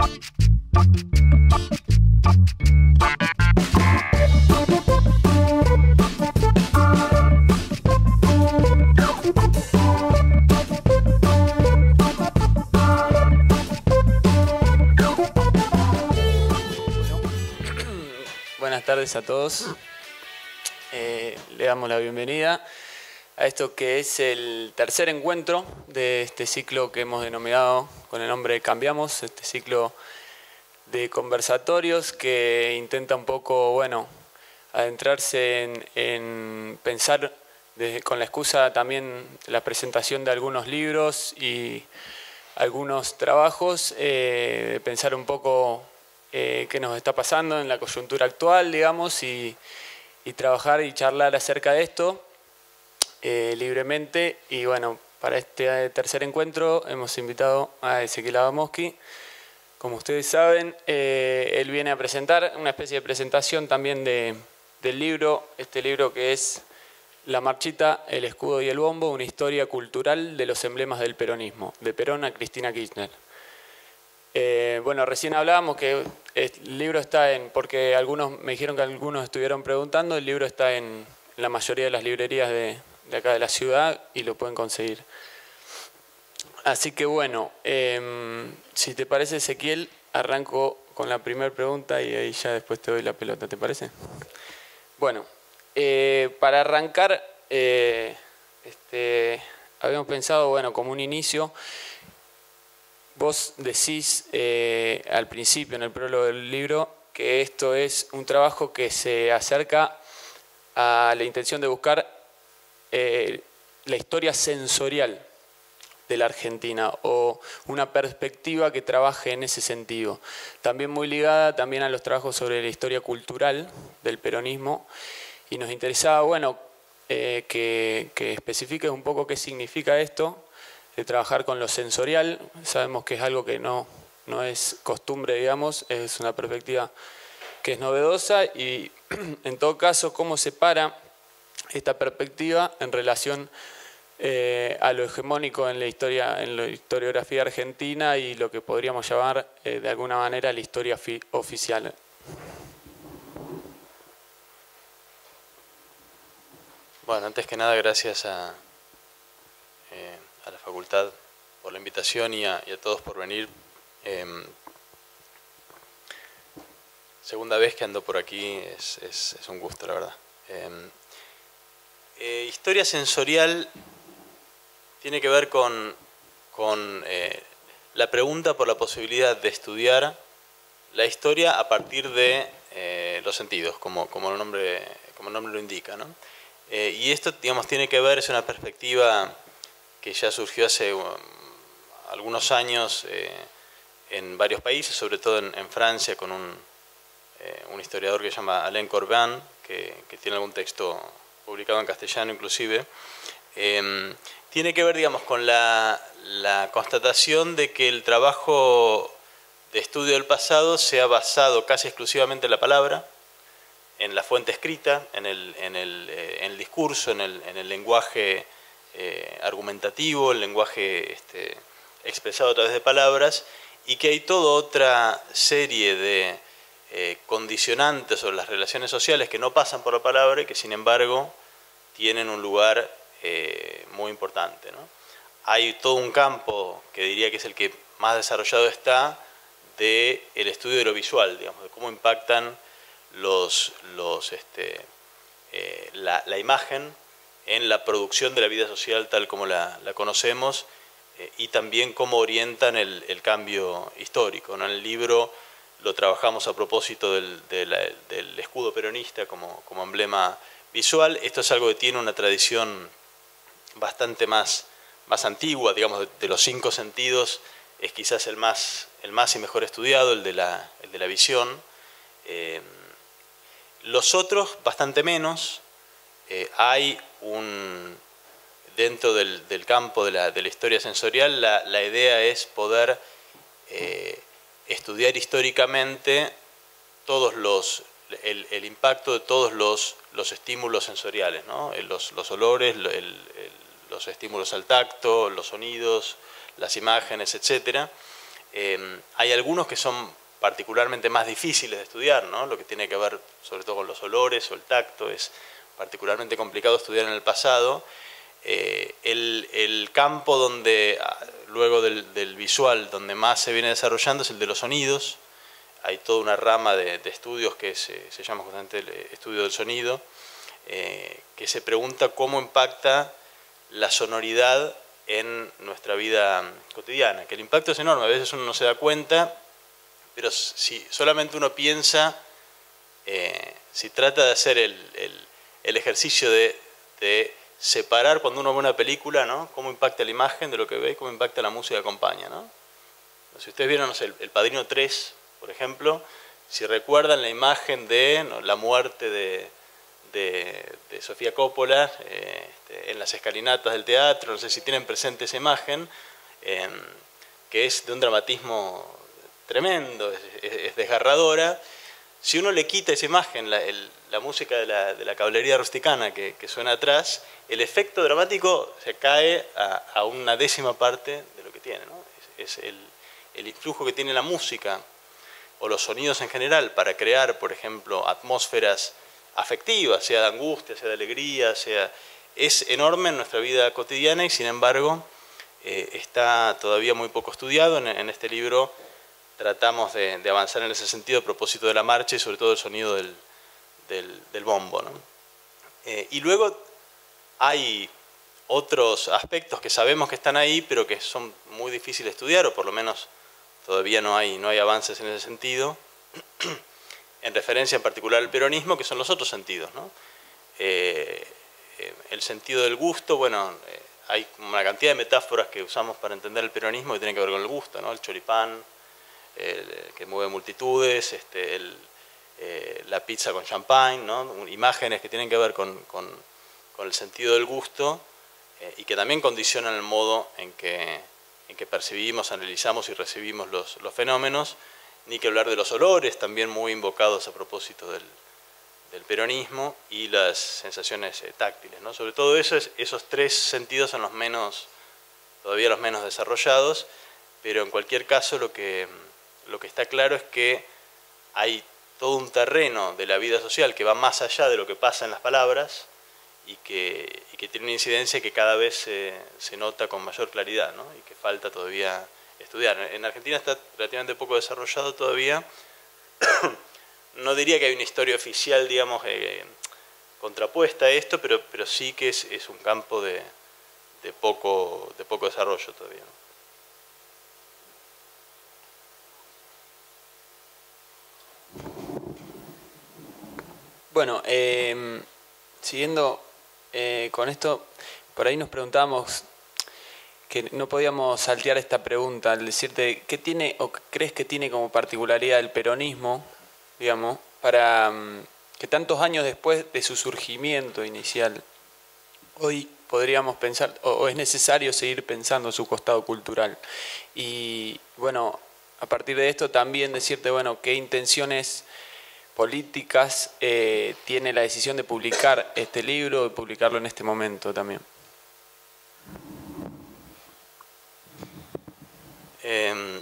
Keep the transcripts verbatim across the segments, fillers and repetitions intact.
Buenas tardes a todos. Eh, le damos la bienvenida a esto que es el tercer encuentro de este ciclo que hemos denominado con el nombre Cambiamos, este ciclo de conversatorios que intenta un poco, bueno, adentrarse en, en pensar desde, con la excusa también de la presentación de algunos libros y algunos trabajos, eh, pensar un poco Eh, qué nos está pasando en la coyuntura actual, digamos, y, y trabajar y charlar acerca de esto eh, libremente. Y bueno, para este tercer encuentro hemos invitado a Ezequiel Adamowski. Como ustedes saben, eh, él viene a presentar una especie de presentación también de, del libro, este libro que es La Marchita, el Escudo y el Bombo, una historia cultural de los emblemas del peronismo, de Perón a Cristina Kirchner. Eh, bueno, recién hablábamos que el libro está en, porque algunos me dijeron que algunos estuvieron preguntando, el libro está en la mayoría de las librerías de, de acá de la ciudad y lo pueden conseguir. Así que bueno, eh, si te parece, Ezequiel, arranco con la primera pregunta y ahí ya después te doy la pelota, ¿te parece? Bueno, eh, para arrancar, eh, este, habíamos pensado, bueno, como un inicio. Vos decís eh, al principio, en el prólogo del libro, que esto es un trabajo que se acerca a la intención de buscar eh, la historia sensorial de la Argentina o una perspectiva que trabaje en ese sentido. También muy ligada también a los trabajos sobre la historia cultural del peronismo, y nos interesaba, bueno, eh, que, que especifiques un poco qué significa esto de trabajar con lo sensorial. Sabemos que es algo que no, no es costumbre, digamos, es una perspectiva que es novedosa y en todo caso cómo se para esta perspectiva en relación eh, a lo hegemónico en la historia, en la historiografía argentina y lo que podríamos llamar eh, de alguna manera la historia oficial. Bueno, antes que nada, gracias a eh, a la facultad por la invitación y a, y a todos por venir. Eh, segunda vez que ando por aquí, es, es, es un gusto, la verdad. Eh, eh, historia sensorial tiene que ver con, con eh, la pregunta por la posibilidad de estudiar la historia a partir de eh, los sentidos, como, como, el nombre, como el nombre lo indica, ¿no? Eh, y esto, digamos, tiene que ver, es una perspectiva que ya surgió hace um, algunos años eh, en varios países, sobre todo en, en Francia, con un, eh, un historiador que se llama Alain Corbin, que, que tiene algún texto publicado en castellano inclusive. Eh, tiene que ver, digamos, con la, la constatación de que el trabajo de estudio del pasado se ha basado casi exclusivamente en la palabra, en la fuente escrita, en el, en el, eh, en el discurso, en el, en el lenguaje Eh, argumentativo, el lenguaje este, expresado a través de palabras, y que hay toda otra serie de eh, condicionantes sobre las relaciones sociales que no pasan por la palabra y que sin embargo tienen un lugar eh, muy importante, ¿no? Hay todo un campo que diría que es el que más desarrollado está del estudio de lo visual, digamos, de cómo impactan los, los, este, eh, la, la imagen en la producción de la vida social tal como la, la conocemos eh, y también cómo orientan el, el cambio histórico, ¿no? En el libro lo trabajamos a propósito del, de la, del escudo peronista como, como emblema visual. Esto es algo que tiene una tradición bastante más, más antigua, digamos, de, de los cinco sentidos es quizás el más, el más y mejor estudiado, el de la, el de la visión. Eh, los otros, bastante menos. Eh, hay un, dentro del, del campo de la, de la historia sensorial, la, la idea es poder eh, estudiar históricamente todos los, el, el impacto de todos los, los estímulos sensoriales, ¿no? Los, los olores, el, el, los estímulos al tacto, los sonidos, las imágenes, etcétera. Eh, hay algunos que son particularmente más difíciles de estudiar, ¿no? Lo que tiene que ver sobre todo con los olores o el tacto es particularmente complicado estudiar en el pasado. Eh, el, el campo donde, luego del, del visual, donde más se viene desarrollando es el de los sonidos. Hay toda una rama de, de estudios que se, se llama justamente el estudio del sonido, eh, que se pregunta cómo impacta la sonoridad en nuestra vida cotidiana, que el impacto es enorme, a veces uno no se da cuenta, pero si solamente uno piensa, eh, si trata de hacer el, el, el ejercicio de, de separar cuando uno ve una película, ¿no? Cómo impacta la imagen de lo que ve y cómo impacta la música que acompaña, ¿no? Si ustedes vieron, no sé, el, el Padrino tres, por ejemplo, si recuerdan la imagen de, ¿no?, la muerte de, de, de Sofía Coppola eh, este, en las escalinatas del teatro, no sé si tienen presente esa imagen, eh, que es de un dramatismo tremendo, es, es, es desgarradora. Si uno le quita esa imagen, la, el, la música de la, de la caballería rusticana que, que suena atrás, el efecto dramático se cae a, a una décima parte de lo que tiene, ¿no? Es, es el, el influjo que tiene la música o los sonidos en general para crear, por ejemplo, atmósferas afectivas, sea de angustia, sea de alegría, sea, es enorme en nuestra vida cotidiana y sin embargo eh, está todavía muy poco estudiado. En, en este libro tratamos de, de avanzar en ese sentido a propósito de la marcha y sobre todo el sonido del, del, del bombo, ¿no? Eh, y luego hay otros aspectos que sabemos que están ahí, pero que son muy difíciles de estudiar, o por lo menos todavía no hay, no hay avances en ese sentido, en referencia en particular al peronismo, que son los otros sentidos, ¿no? Eh, eh, el sentido del gusto, bueno, eh, hay una cantidad de metáforas que usamos para entender el peronismo que tienen que ver con el gusto, ¿no? El choripán, el, que mueve multitudes, este, el, eh, la pizza con champagne, ¿no? Imágenes que tienen que ver con, con, con el sentido del gusto eh, y que también condicionan el modo en que, en que percibimos, analizamos y recibimos los, los fenómenos, ni que hablar de los olores, también muy invocados a propósito del, del peronismo, y las sensaciones eh, táctiles, ¿no? Sobre todo eso, es, esos tres sentidos son los menos, todavía los menos desarrollados, pero en cualquier caso lo que, lo que está claro es que hay todo un terreno de la vida social que va más allá de lo que pasa en las palabras y que, y que tiene una incidencia que cada vez se, se nota con mayor claridad, ¿no? Y que falta todavía estudiar. En Argentina está relativamente poco desarrollado todavía. No diría que hay una historia oficial, digamos, eh, contrapuesta a esto, pero, pero sí que es, es un campo de, de, poco, de poco desarrollo todavía, ¿no? Bueno, eh, siguiendo eh, con esto, por ahí nos preguntábamos que no podíamos saltear esta pregunta al decirte qué tiene o crees que tiene como particularidad el peronismo, digamos, para um, que tantos años después de su surgimiento inicial, hoy podríamos pensar, o, o es necesario seguir pensando en su costado cultural. Y bueno, a partir de esto también decirte, bueno, qué intenciones políticas eh, tiene la decisión de publicar este libro y publicarlo en este momento también. Eh,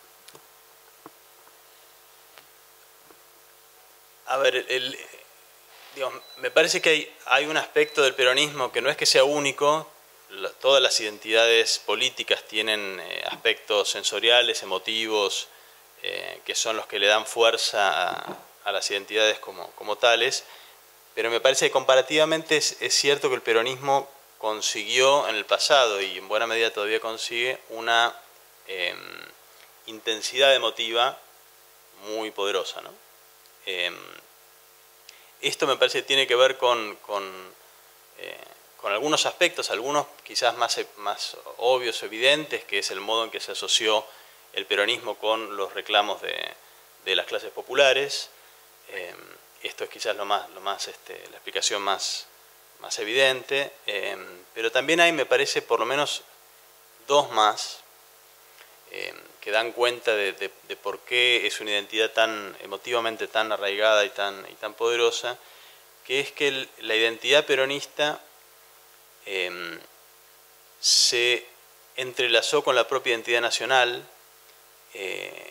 a ver, el, digamos, me parece que hay, hay un aspecto del peronismo que no es que sea único. La, todas las identidades políticas tienen eh, aspectos sensoriales, emotivos, eh, que son los que le dan fuerza a, a las identidades como, como tales, pero me parece que comparativamente es, es cierto que el peronismo consiguió en el pasado, y en buena medida todavía consigue, una eh, intensidad emotiva muy poderosa, ¿no? Eh, esto me parece que tiene que ver con, con, eh, con algunos aspectos, algunos quizás más, más obvios o evidentes, que es el modo en que se asoció el peronismo con los reclamos de, de las clases populares. Eh, esto es quizás lo más, lo más este, la explicación más, más evidente, eh, pero también hay, me parece, por lo menos dos más eh, que dan cuenta de, de, de por qué es una identidad tan emotivamente tan arraigada y tan, y tan poderosa, que es que el, la identidad peronista eh, se entrelazó con la propia identidad nacional, eh,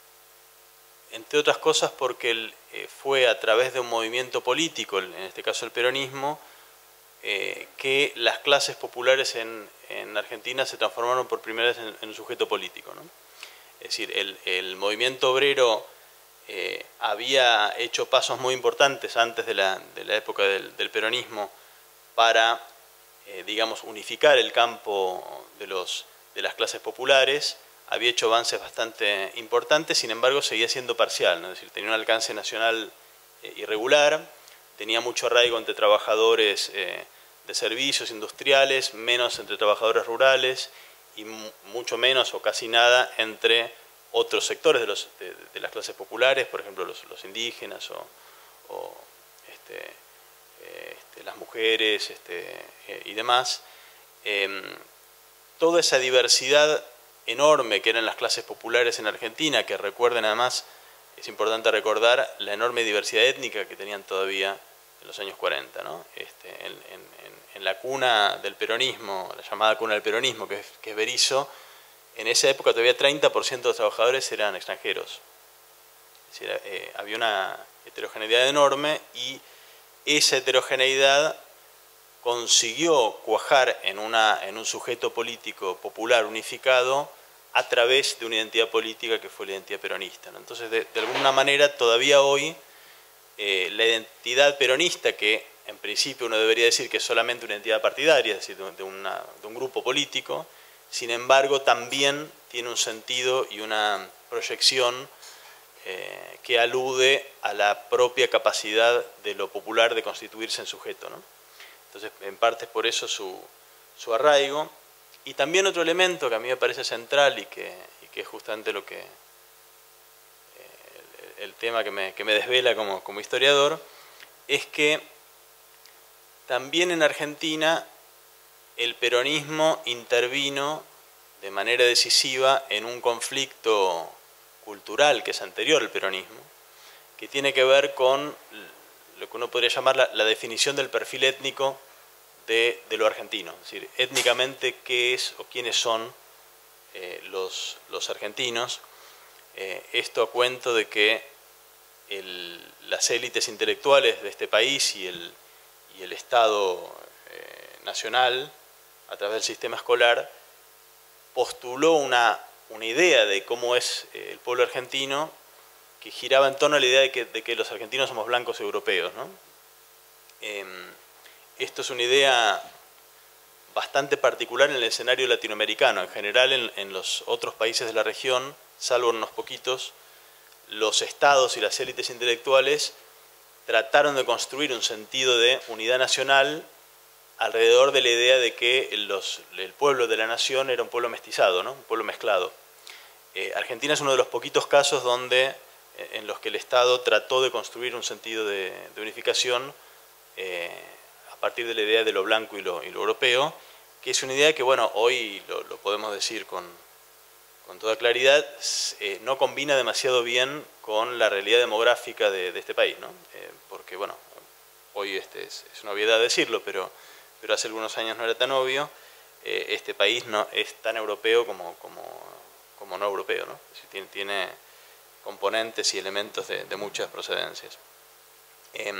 entre otras cosas porque el, eh, fue a través de un movimiento político, en este caso el peronismo, eh, que las clases populares en, en Argentina se transformaron por primera vez en, en un sujeto político, ¿no? Es decir, el, el movimiento obrero eh, había hecho pasos muy importantes antes de la, de la época del, del peronismo para, eh, digamos, unificar el campo de, los, de las clases populares. Había hecho avances bastante importantes, sin embargo seguía siendo parcial, ¿no? Es decir, tenía un alcance nacional eh, irregular, tenía mucho arraigo entre trabajadores eh, de servicios industriales, menos entre trabajadores rurales y mucho menos o casi nada entre otros sectores de, los, de, de las clases populares, por ejemplo los, los indígenas o, o este, eh, este, las mujeres este, eh, y demás. Eh, toda esa diversidad enorme que eran las clases populares en Argentina, que recuerden además, es importante recordar la enorme diversidad étnica que tenían todavía en los años cuarenta, ¿no? Este, en, en, en la cuna del peronismo, la llamada cuna del peronismo, que es, que es Berisso, en esa época todavía treinta por ciento de los trabajadores eran extranjeros. Es decir, eh, había una heterogeneidad enorme y esa heterogeneidad consiguió cuajar en, una, en un sujeto político popular unificado a través de una identidad política que fue la identidad peronista, ¿no? Entonces, de, de alguna manera, todavía hoy, eh, la identidad peronista, que en principio uno debería decir que es solamente una identidad partidaria, es decir, de, una, de un grupo político, sin embargo, también tiene un sentido y una proyección eh, que alude a la propia capacidad de lo popular de constituirse en sujeto, ¿no? Entonces, en parte es por eso su, su arraigo. Y también otro elemento que a mí me parece central y que, y que es justamente lo que, eh, el, el tema que me, que me desvela como, como historiador, es que también en Argentina el peronismo intervino de manera decisiva en un conflicto cultural que es anterior al peronismo, que tiene que ver con lo que uno podría llamar la, la definición del perfil étnico de, de lo argentino. Es decir, étnicamente qué es o quiénes son eh, los, los argentinos. Eh, esto a cuento de que el, las élites intelectuales de este país y el, y el Estado eh, nacional, a través del sistema escolar, postuló una, una idea de cómo es eh, el pueblo argentino, que giraba en torno a la idea de que, de que los argentinos somos blancos europeos, ¿no? Eh, esto es una idea bastante particular en el escenario latinoamericano. En general, en, en los otros países de la región, salvo en unos poquitos, los estados y las élites intelectuales trataron de construir un sentido de unidad nacional alrededor de la idea de que los, el pueblo de la nación era un pueblo mestizado, ¿no? Un pueblo mezclado. Eh, Argentina es uno de los poquitos casos donde en los que el Estado trató de construir un sentido de, de unificación eh, a partir de la idea de lo blanco y lo, y lo europeo, que es una idea que, bueno, hoy lo, lo podemos decir con, con toda claridad, eh, no combina demasiado bien con la realidad demográfica de, de este país, ¿no? Eh, porque, bueno, hoy este es, es una obviedad decirlo, pero, pero hace algunos años no era tan obvio. Eh, este país no es tan europeo como, como, como no europeo, ¿no? Es decir, tiene... tiene componentes y elementos de, de muchas procedencias. Eh,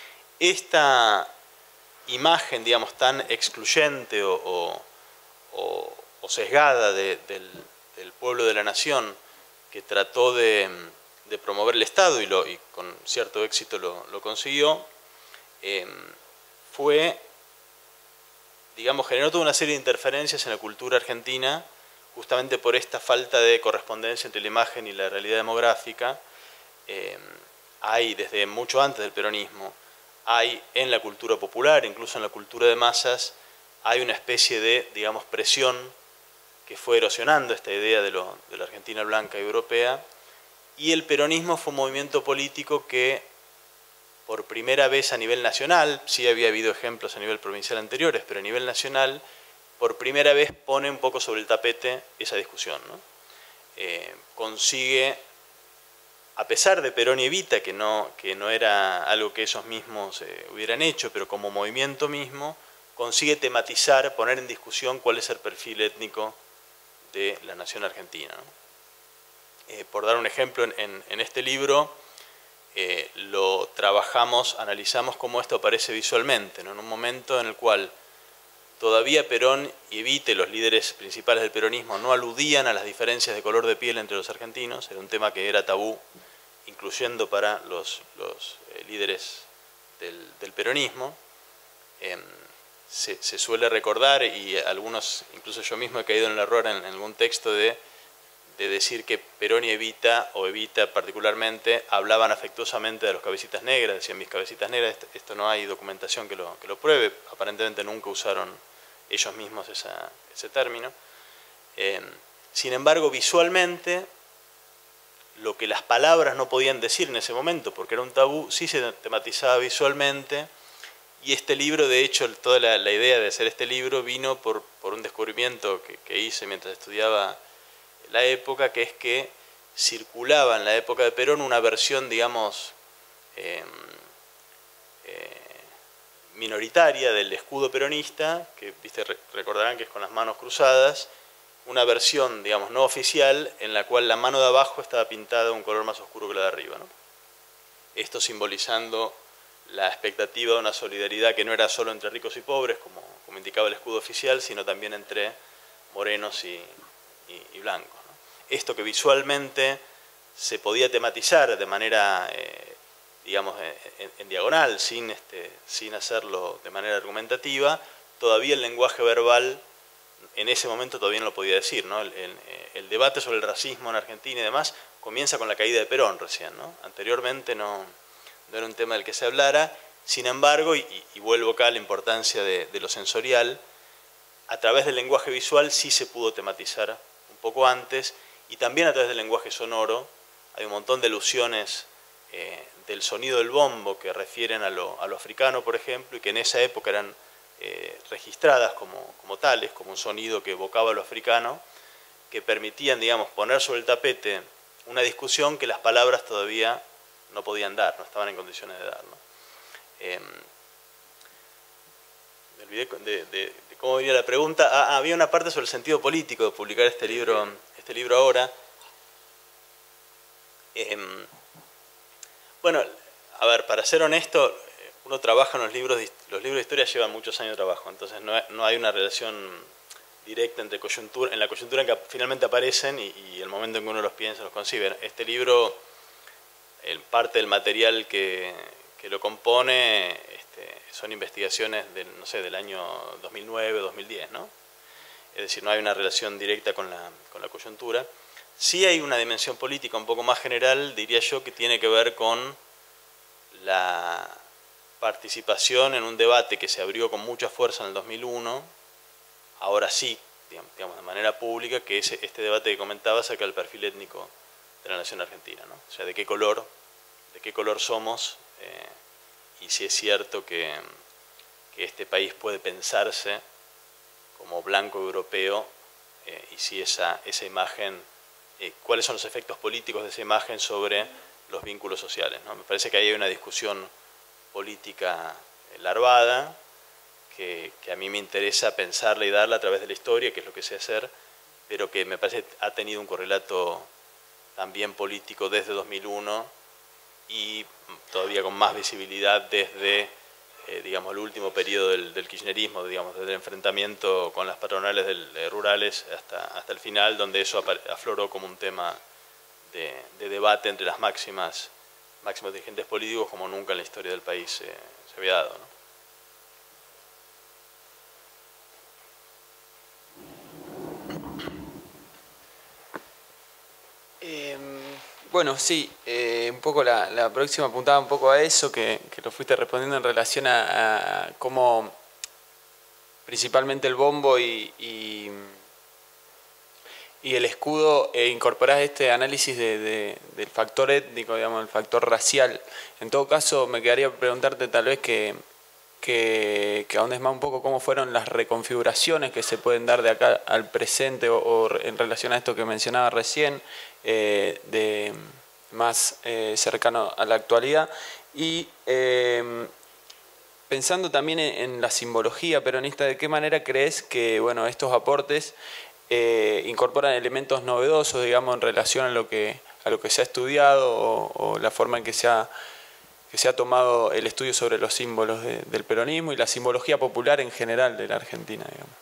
esta imagen, digamos, tan excluyente o, o, o, o sesgada de, del, del pueblo de la nación que trató de, de promover el Estado y, lo, y con cierto éxito lo, lo consiguió, eh, fue, digamos, generó toda una serie de interferencias en la cultura argentina, justamente por esta falta de correspondencia entre la imagen y la realidad demográfica. Eh, hay, desde mucho antes del peronismo, hay en la cultura popular, incluso en la cultura de masas, hay una especie de, digamos, presión que fue erosionando esta idea de, lo, de la Argentina blanca y europea, y el peronismo fue un movimiento político que, por primera vez a nivel nacional, sí había habido ejemplos a nivel provincial anteriores, pero a nivel nacional, por primera vez pone un poco sobre el tapete esa discusión, ¿no? Eh, consigue, a pesar de Perón y Evita, que no, que no era algo que ellos mismos eh, hubieran hecho, pero como movimiento mismo, consigue tematizar, poner en discusión cuál es el perfil étnico de la nación argentina, ¿no? Eh, por dar un ejemplo, en, en, en este libro eh, lo trabajamos, analizamos cómo esto aparece visualmente, ¿no? En un momento en el cual todavía Perón y Evita, los líderes principales del peronismo, no aludían a las diferencias de color de piel entre los argentinos, era un tema que era tabú, incluyendo para los, los eh, líderes del, del peronismo. Eh, se, se suele recordar, y algunos, incluso yo mismo he caído en el error en, en algún texto de, de decir que Perón y Evita, o Evita particularmente, hablaban afectuosamente de los cabecitas negras, decían mis cabecitas negras. Esto, esto no hay documentación que lo, que lo pruebe, aparentemente nunca usaron ellos mismos esa, ese término. Eh, sin embargo, visualmente, lo que las palabras no podían decir en ese momento, porque era un tabú, sí se tematizaba visualmente, y este libro, de hecho, toda la, la idea de hacer este libro vino por, por un descubrimiento que, que hice mientras estudiaba la época, que es que circulaba en la época de Perón una versión, digamos, eh, eh, minoritaria del escudo peronista, que viste, recordarán que es con las manos cruzadas, una versión, digamos, no oficial, en la cual la mano de abajo estaba pintada de un color más oscuro que la de arriba, ¿no? Esto simbolizando la expectativa de una solidaridad que no era solo entre ricos y pobres, como, como indicaba el escudo oficial, sino también entre morenos y, y, y blancos, ¿no? Esto que visualmente se podía tematizar de manera, eh, digamos, en, en diagonal, sin, este, sin hacerlo de manera argumentativa, todavía el lenguaje verbal en ese momento todavía no lo podía decir, ¿no? El, el, el debate sobre el racismo en Argentina y demás comienza con la caída de Perón recién, ¿no? Anteriormente no, no era un tema del que se hablara. Sin embargo, y, y vuelvo acá a la importancia de, de lo sensorial, a través del lenguaje visual sí se pudo tematizar un poco antes, y también a través del lenguaje sonoro. Hay un montón de alusiones eh, del sonido del bombo que refieren a lo, a lo africano, por ejemplo, y que en esa época eran Eh, registradas como, como tales, como un sonido que evocaba lo africano, que permitían, digamos, poner sobre el tapete una discusión que las palabras todavía no podían dar, no estaban en condiciones de dar, ¿no? Eh, me olvidé de, de, de cómo venía la pregunta. Ah, había una parte sobre el sentido político de publicar este libro, este libro ahora. Eh, bueno, a ver, para ser honesto, uno trabaja en los libros, de, los libros de historia llevan muchos años de trabajo, entonces no, no hay una relación directa entre coyuntura, en la coyuntura en que finalmente aparecen y, y el momento en que uno los piensa, los concibe. Este libro, el, parte del material que, que lo compone este, son investigaciones del, no sé, del año dos mil nueve, dos mil diez, ¿no? Es decir, no hay una relación directa con la, con la coyuntura. Sí hay una dimensión política un poco más general, diría yo, que tiene que ver con la participación en un debate que se abrió con mucha fuerza en el dos mil uno, ahora sí, digamos, de manera pública, que es este debate que comentaba acerca del perfil étnico de la nación argentina, ¿no? O sea, de qué color, de qué color somos, eh, y si es cierto que, que este país puede pensarse como blanco europeo, eh, y si esa, esa imagen, eh, cuáles son los efectos políticos de esa imagen sobre los vínculos sociales, ¿no? Me parece que ahí hay una discusión política larvada, que, que a mí me interesa pensarla y darla a través de la historia, que es lo que sé hacer, pero que me parece que ha tenido un correlato también político desde dos mil uno y todavía con más visibilidad desde, eh, digamos, el último periodo del, del kirchnerismo, digamos, desde el enfrentamiento con las patronales del, de rurales hasta, hasta el final, donde eso afloró como un tema de, de debate entre las máximas máximos dirigentes políticos como nunca en la historia del país eh, se había dado, ¿no? Eh, bueno, sí, eh, un poco la, la próxima apuntaba un poco a eso, que, que lo fuiste respondiendo en relación a, a cómo principalmente el bombo y, y, y el escudo eh, incorporás este análisis de, de, del factor étnico, digamos, el factor racial. En todo caso, me quedaría preguntarte tal vez que, que, que ahondes más un poco cómo fueron las reconfiguraciones que se pueden dar de acá al presente o, o en relación a esto que mencionaba recién, eh, de más eh, cercano a la actualidad. Y eh, pensando también en, en la simbología peronista, ¿de qué manera crees que, bueno, estos aportes eh, incorporan elementos novedosos, digamos, en relación a lo que, a lo que se ha estudiado o, o la forma en que se ha, que se ha tomado el estudio sobre los símbolos de, del peronismo y la simbología popular en general de la Argentina, digamos.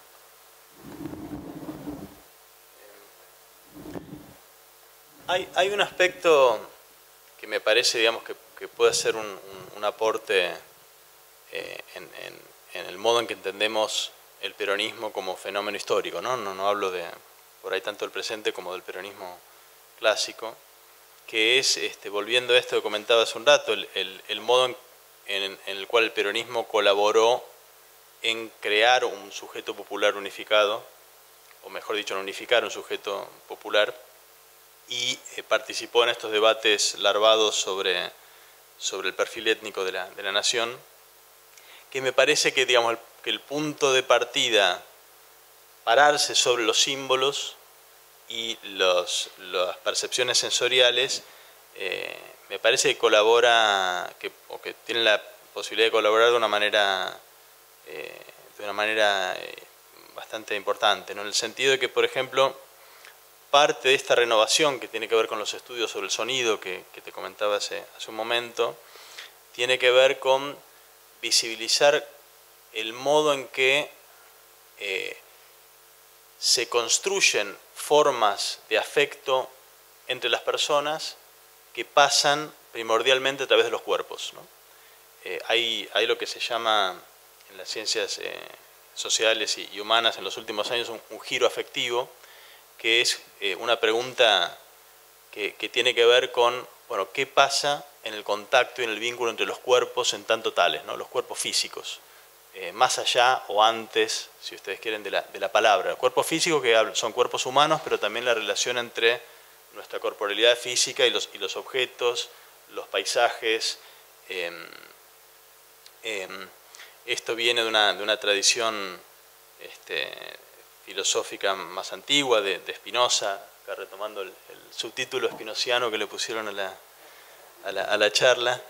Hay, hay un aspecto que me parece, digamos, que, que puede ser un, un, un aporte eh, en, en, en el modo en que entendemos el peronismo como fenómeno histórico, ¿no? No, no hablo de por ahí tanto del presente como del peronismo clásico, que es, este, volviendo a esto que comentaba hace un rato, el, el, el modo en, en, en el cual el peronismo colaboró en crear un sujeto popular unificado, o mejor dicho, en unificar un sujeto popular, y eh, participó en estos debates larvados sobre, sobre el perfil étnico de la, de la nación, que me parece que, digamos, el, que el punto de partida, pararse sobre los símbolos y los, las percepciones sensoriales, eh, me parece que colabora, que, o que tiene la posibilidad de colaborar de una manera, eh, de una manera eh, bastante importante, ¿no? En el sentido de que, por ejemplo, parte de esta renovación que tiene que ver con los estudios sobre el sonido que, que te comentaba hace, hace un momento, tiene que ver con visibilizar el modo en que eh, se construyen formas de afecto entre las personas que pasan primordialmente a través de los cuerpos, ¿no? Eh, hay, hay lo que se llama en las ciencias eh, sociales y, y humanas en los últimos años un, un giro afectivo, que es eh, una pregunta que, que tiene que ver con, bueno, qué pasa en el contacto y en el vínculo entre los cuerpos en tanto tales, ¿no? Los cuerpos físicos, eh, más allá o antes, si ustedes quieren, de la, de la palabra. Los cuerpos físicos que son cuerpos humanos, pero también la relación entre nuestra corporalidad física y los, y los objetos, los paisajes. Eh, eh, esto viene de una, de una tradición este, filosófica más antigua, de, de Spinoza, acá retomando el, el subtítulo spinociano que le pusieron a la, a la, a la charla,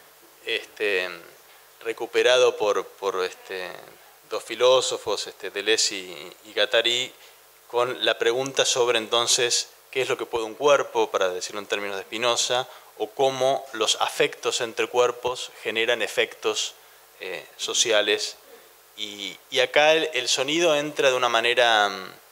este, recuperado por, por este, dos filósofos, este, Deleuze y, y Guattari, con la pregunta sobre entonces qué es lo que puede un cuerpo, para decirlo en términos de Spinoza, o cómo los afectos entre cuerpos generan efectos eh, sociales. Y, y acá el, el sonido entra de una manera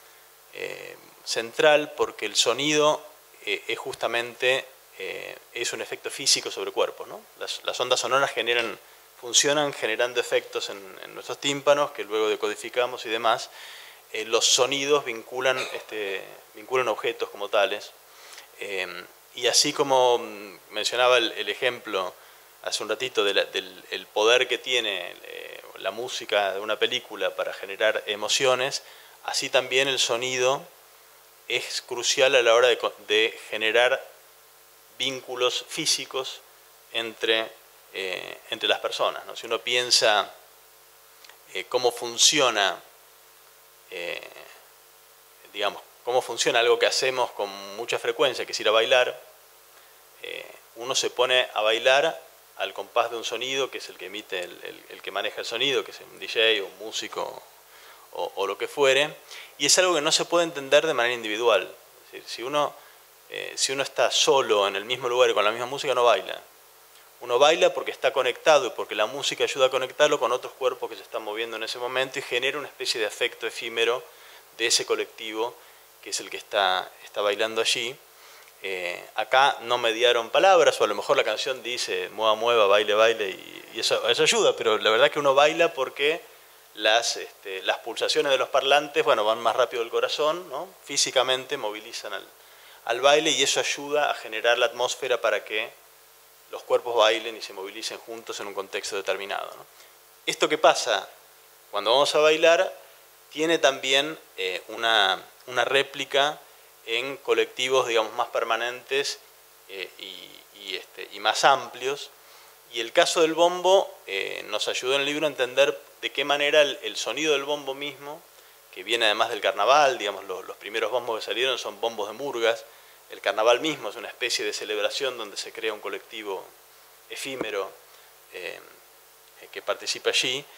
eh, central, porque el sonido eh, es justamente eh, es un efecto físico sobre cuerpos, ¿no? Las, las ondas sonoras generan, funcionan generando efectos en, en nuestros tímpanos, que luego decodificamos y demás. Eh, los sonidos vinculan, este, vinculan objetos como tales. Eh, y así como mencionaba el, el ejemplo hace un ratito de la, del el poder que tiene eh, la música de una película para generar emociones, así también el sonido es crucial a la hora de, de generar vínculos físicos entre, eh, entre las personas, ¿no? Si uno piensa eh, cómo funciona, eh, digamos, cómo funciona algo que hacemos con mucha frecuencia, que es ir a bailar, eh, uno se pone a bailar al compás de un sonido, que es el que emite, el, el, el que maneja el sonido, que es un D J o un músico o, o lo que fuere, y es algo que no se puede entender de manera individual. Es decir, si uno, eh, si uno está solo en el mismo lugar y con la misma música, no baila. Uno baila porque está conectado y porque la música ayuda a conectarlo con otros cuerpos que se están moviendo en ese momento y genera una especie de afecto efímero de ese colectivo que es el que está, está bailando allí. Eh, acá no mediaron palabras, o a lo mejor la canción dice mueva, mueva, baile, baile, y, y eso, eso ayuda, pero la verdad es que uno baila porque las, este, las pulsaciones de los parlantes, bueno, van más rápido del corazón, ¿no? Físicamente movilizan al, al baile, y eso ayuda a generar la atmósfera para que los cuerpos bailen y se movilicen juntos en un contexto determinado, ¿no? Esto que pasa cuando vamos a bailar tiene también eh, una, una réplica en colectivos, digamos, más permanentes eh, y, y, este, y más amplios. Y el caso del bombo eh, nos ayudó en el libro a entender de qué manera el, el sonido del bombo mismo, que viene además del carnaval, digamos, los, los primeros bombos que salieron son bombos de murgas. El carnaval mismo es una especie de celebración donde se crea un colectivo efímero eh, que participa allí.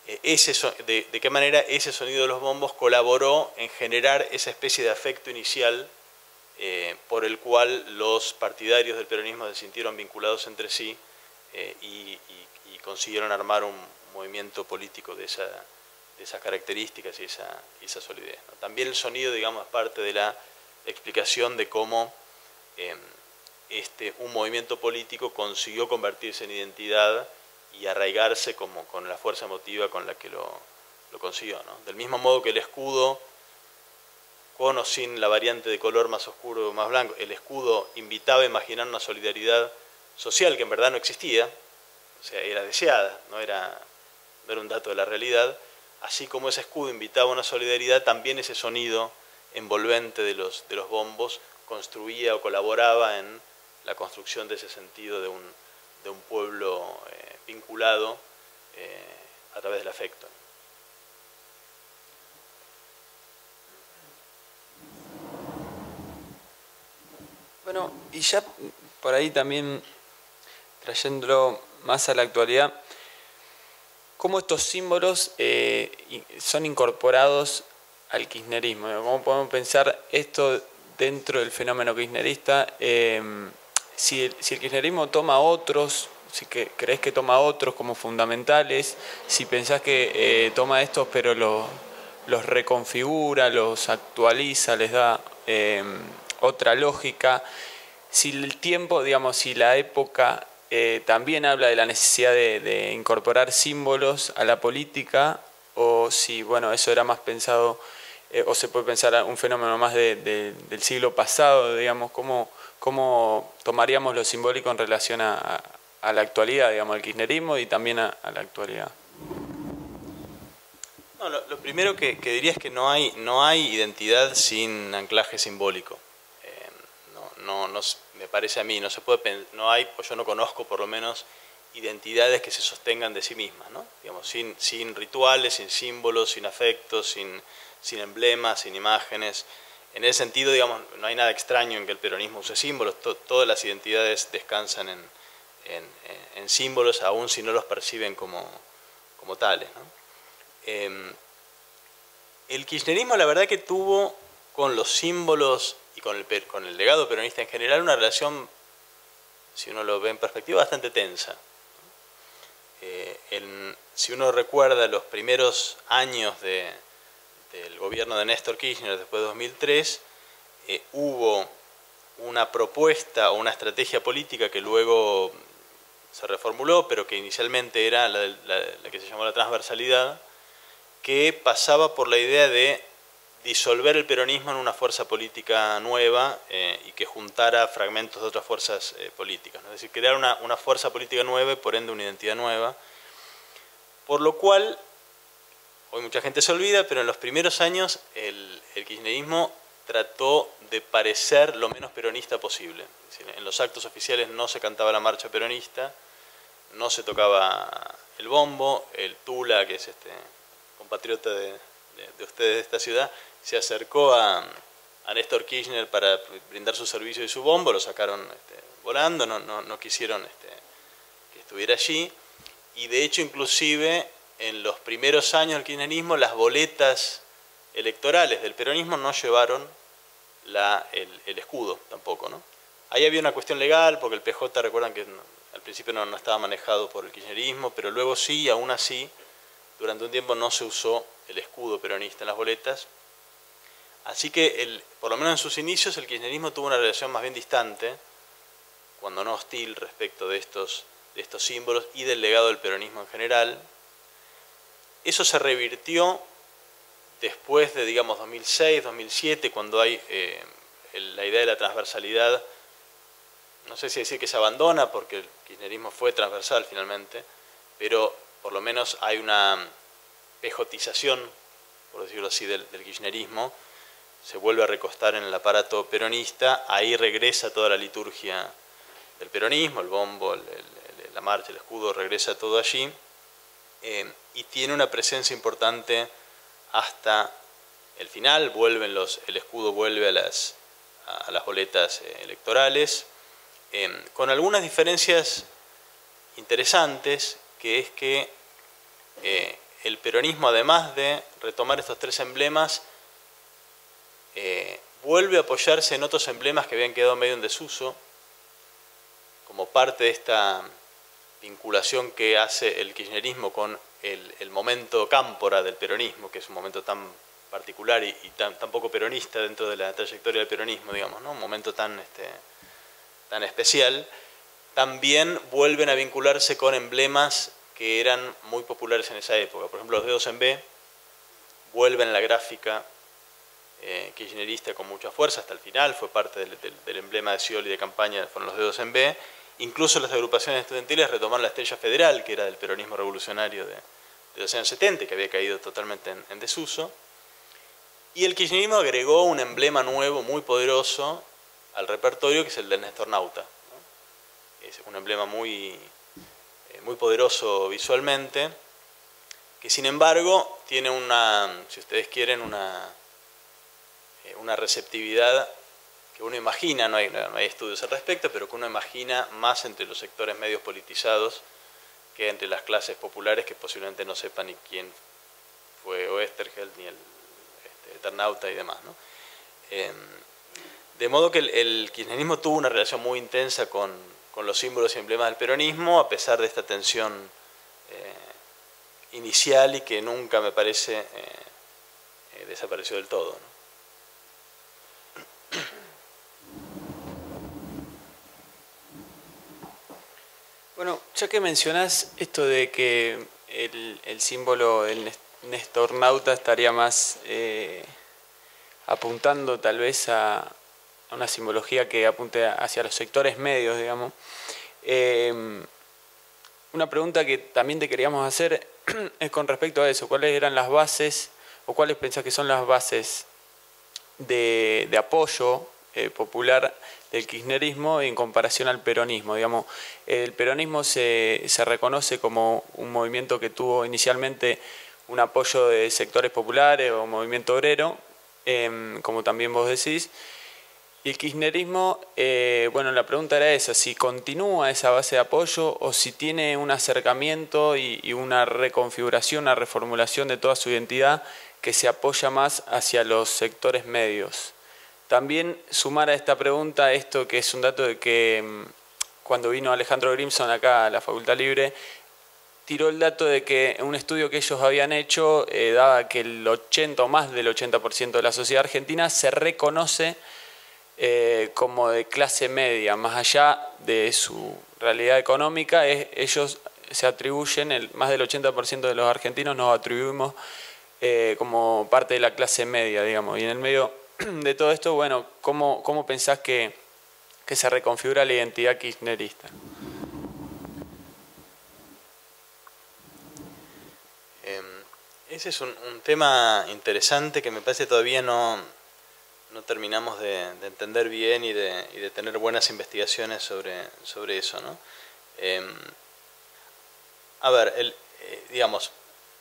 eh, ese so de, de qué manera ese sonido de los bombos colaboró en generar esa especie de afecto inicial eh, por el cual los partidarios del peronismo se sintieron vinculados entre sí eh, y, y, y consiguieron armar un movimiento político de, esa, de esas características y esa, y esa solidez, ¿no? También el sonido, digamos, es parte de la explicación de cómo eh, este, un movimiento político consiguió convertirse en identidad y arraigarse como, con la fuerza emotiva con la que lo, lo consiguió, ¿no? Del mismo modo que el escudo, con o sin la variante de color más oscuro o más blanco, el escudo invitaba a imaginar una solidaridad social que en verdad no existía, o sea, era deseada, no era, no era un dato de la realidad. Así como ese escudo invitaba a una solidaridad, también ese sonido envolvente de los, de los bombos construía o colaboraba en la construcción de ese sentido de un, de un pueblo eh, vinculado eh, a través del afecto. Bueno, y ya por ahí también trayéndolo más a la actualidad, ¿cómo estos símbolos eh, son incorporados al kirchnerismo? ¿Cómo podemos pensar esto dentro del fenómeno kirchnerista? Eh, si, el, si el kirchnerismo toma otros, si que, crees que toma otros como fundamentales, si pensás que eh, toma estos pero los, los reconfigura, los actualiza, les da eh, otra lógica, si el tiempo, digamos, si la época eh, también habla de la necesidad de, de incorporar símbolos a la política, o si, bueno, eso era más pensado, eh, o se puede pensar un fenómeno más de, de, del siglo pasado, digamos, cómo, cómo tomaríamos lo simbólico en relación a, a, a la actualidad, digamos, al kirchnerismo y también a, a la actualidad. No, lo, lo primero que, que diría es que no hay, no hay identidad sin anclaje simbólico. Eh, no, no, no, me parece a mí, no se puede, no hay, pues yo no conozco por lo menos identidades que se sostengan de sí mismas, ¿no? Digamos, sin, sin rituales, sin símbolos, sin afectos, sin, sin emblemas, sin imágenes. En ese sentido, digamos, no hay nada extraño en que el peronismo use símbolos. To, todas las identidades descansan en, en, en símbolos, aun si no los perciben como, como tales, ¿no? Eh, el kirchnerismo, la verdad que tuvo con los símbolos y con el, con el legado peronista en general una relación, si uno lo ve en perspectiva, bastante tensa. Eh, en, si uno recuerda los primeros años de, del gobierno de Néstor Kirchner después de dos mil tres, eh, hubo una propuesta o una estrategia política que luego se reformuló, pero que inicialmente era la, la, la que se llamó la transversalidad, que pasaba por la idea de disolver el peronismo en una fuerza política nueva eh, y que juntara fragmentos de otras fuerzas eh, políticas, ¿no? Es decir, crear una, una fuerza política nueva y por ende una identidad nueva, por lo cual, hoy mucha gente se olvida, pero en los primeros años el, el kirchnerismo trató de parecer lo menos peronista posible. Es decir, en los actos oficiales no se cantaba la marcha peronista, no se tocaba el bombo, el tula, que es este compatriota de, de, de ustedes de esta ciudad, se acercó a, a Néstor Kirchner para brindar su servicio y su bombo, lo sacaron este, volando, no, no, no quisieron este, que estuviera allí, y de hecho inclusive en los primeros años del kirchnerismo las boletas electorales del peronismo no llevaron la, el, el escudo tampoco, ¿no? Ahí había una cuestión legal, porque el P J, recuerdan que no, al principio no, no estaba manejado por el kirchnerismo, pero luego sí, y aún así, durante un tiempo no se usó el escudo peronista en las boletas. Así que, el, por lo menos en sus inicios, el kirchnerismo tuvo una relación más bien distante, cuando no hostil, respecto de estos, de estos símbolos y del legado del peronismo en general. Eso se revirtió después de, digamos, dos mil seis, dos mil siete, cuando hay eh, el, la idea de la transversalidad. No sé si decir que se abandona, porque el kirchnerismo fue transversal finalmente, pero por lo menos hay una pejotización, por decirlo así, del, del kirchnerismo. Se vuelve a recostar en el aparato peronista, ahí regresa toda la liturgia del peronismo, el bombo, el, el, la marcha, el escudo, regresa todo allí, eh, y tiene una presencia importante hasta el final. Vuelven los, el escudo vuelve a las, a las boletas eh, electorales, eh, con algunas diferencias interesantes, que es que eh, el peronismo, además de retomar estos tres emblemas, eh, vuelve a apoyarse en otros emblemas que habían quedado medio en desuso, como parte de esta vinculación que hace el kirchnerismo con el, el momento cámpora del peronismo, que es un momento tan particular y, y tan, tan poco peronista dentro de la trayectoria del peronismo, digamos, ¿no? Un momento tan, este, tan especial. También vuelven a vincularse con emblemas que eran muy populares en esa época. Por ejemplo, los dedos en B vuelven a la gráfica eh, kirchnerista con mucha fuerza hasta el final, fue parte del, del, del emblema de Scioli de campaña, fueron los dedos en B. Incluso las agrupaciones estudiantiles retomaron la estrella federal, que era del peronismo revolucionario de, de los años setenta, que había caído totalmente en, en desuso. Y el kirchnerismo agregó un emblema nuevo, muy poderoso, al repertorio, que es el del Nestornauta, ¿no? Es un emblema muy, eh, muy poderoso visualmente, que sin embargo tiene una, si ustedes quieren, una, eh, una receptividad que uno imagina, no hay, no hay estudios al respecto, pero que uno imagina más entre los sectores medios politizados que entre las clases populares, que posiblemente no sepan ni quién fue Oesterheld, ni el este, Eternauta y demás, ¿no? Eh, de modo que el, el kirchnerismo tuvo una relación muy intensa con, con los símbolos y emblemas del peronismo, a pesar de esta tensión eh, inicial y que nunca, me parece, eh, eh, desapareció del todo, ¿no? Bueno, ya que mencionás esto de que el, el símbolo del Nestornauta estaría más eh, apuntando tal vez a, a una simbología que apunte hacia los sectores medios, digamos, eh, una pregunta que también te queríamos hacer es con respecto a eso. ¿Cuáles eran las bases o cuáles pensás que son las bases de, de apoyo eh, popular del kirchnerismo en comparación al peronismo? Digamos, el peronismo se, se reconoce como un movimiento que tuvo inicialmente un apoyo de sectores populares o movimiento obrero, eh, como también vos decís, y el kirchnerismo, eh, bueno, la pregunta era esa, si continúa esa base de apoyo o si tiene un acercamiento y, y una reconfiguración, una reformulación de toda su identidad que se apoya más hacia los sectores medios. También sumar a esta pregunta esto que es un dato de que cuando vino Alejandro Grimson acá a la Facultad Libre, tiró el dato de que un estudio que ellos habían hecho eh, daba que el ochenta o más del ochenta por ciento de la sociedad argentina se reconoce eh, como de clase media, más allá de su realidad económica, es, ellos se atribuyen, el, más del ochenta por ciento de los argentinos nos atribuimos eh, como parte de la clase media, digamos, y en el medio de todo esto, bueno, ¿cómo, cómo pensás que, que se reconfigura la identidad kirchnerista? Eh, ese es un, un tema interesante que me parece todavía no, no terminamos de, de entender bien y de, y de tener buenas investigaciones sobre, sobre eso, ¿no? Eh, a ver, el, eh, digamos,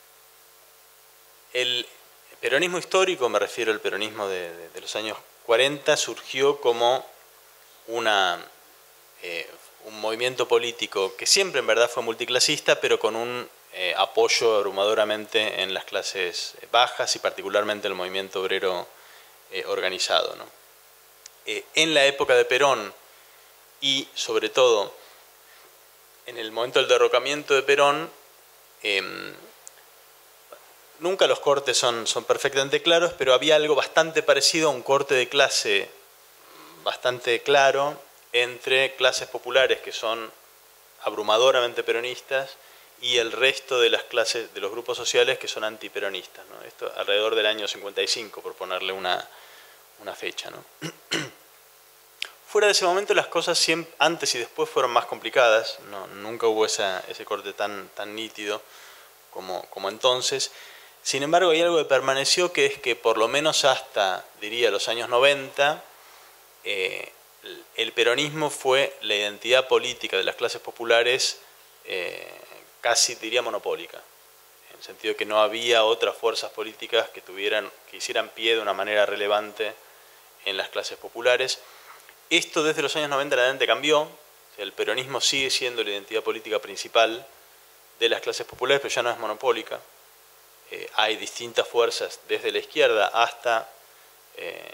el peronismo histórico, me refiero al peronismo de, de, de los años cuarenta, surgió como una, eh, un movimiento político que siempre en verdad fue multiclasista, pero con un eh, apoyo abrumadoramente en las clases bajas y particularmente el movimiento obrero eh, organizado, ¿no? Eh, en la época de Perón y sobre todo en el momento del derrocamiento de Perón, eh, nunca los cortes son, son perfectamente claros, pero había algo bastante parecido a un corte de clase bastante claro entre clases populares que son abrumadoramente peronistas y el resto de las clases, de los grupos sociales que son antiperonistas, ¿no? Esto alrededor del año cincuenta y cinco, por ponerle una, una fecha, ¿no? Fuera de ese momento las cosas siempre, antes y después fueron más complicadas, no, nunca hubo esa, ese corte tan, tan nítido como, como entonces. Sin embargo, hay algo que permaneció, que es que por lo menos hasta, diría, los años noventa, eh, el peronismo fue la identidad política de las clases populares eh, casi, diría, monopólica. En el sentido de que no había otras fuerzas políticas que, tuvieran, que hicieran pie de una manera relevante en las clases populares. Esto desde los años noventa en adelante cambió. O sea, el peronismo sigue siendo la identidad política principal de las clases populares, pero ya no es monopólica. eh, hay distintas fuerzas desde la izquierda hasta eh,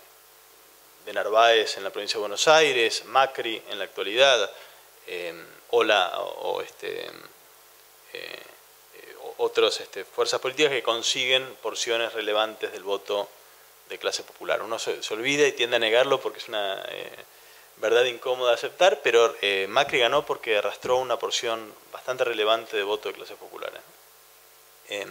de Narváez en la provincia de Buenos Aires, Macri en la actualidad, eh, o, la, o, o este, eh, otras este, fuerzas políticas que consiguen porciones relevantes del voto de clase popular. Uno se, se olvida y tiende a negarlo porque es una eh, verdad incómoda de aceptar, pero eh, Macri ganó porque arrastró una porción bastante relevante de voto de clases populares. Eh,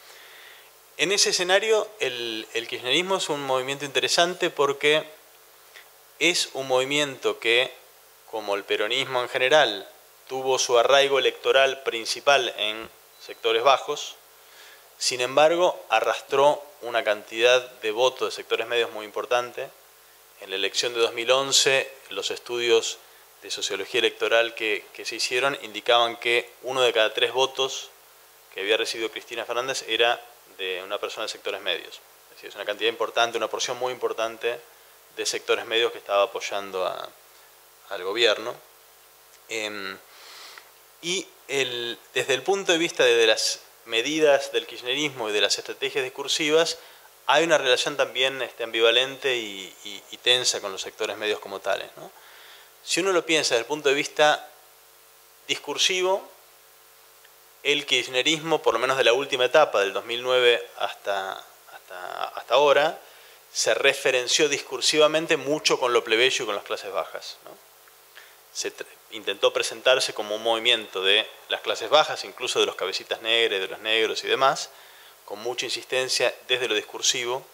en ese escenario, el, el kirchnerismo es un movimiento interesante porque es un movimiento que, como el peronismo en general, tuvo su arraigo electoral principal en sectores bajos, sin embargo, arrastró una cantidad de votos de sectores medios muy importante. En la elección de dos mil once, los estudios de sociología electoral que, que se hicieron indicaban que uno de cada tres votos que había recibido Cristina Fernández era de una persona de sectores medios. Es decir, es una cantidad importante, una porción muy importante de sectores medios que estaba apoyando a, al gobierno. Eh, y el, desde el punto de vista de, de las medidas del kirchnerismo y de las estrategias discursivas, hay una relación también este, ambivalente y, y, y tensa con los sectores medios como tales, ¿no? Si uno lo piensa desde el punto de vista discursivo, el kirchnerismo, por lo menos de la última etapa, del dos mil nueve hasta, hasta, hasta ahora, se referenció discursivamente mucho con lo plebeyo y con las clases bajas, ¿no? Se intentó presentarse como un movimiento de las clases bajas, incluso de los cabecitas negras, de los negros y demás, con mucha insistencia desde lo discursivo.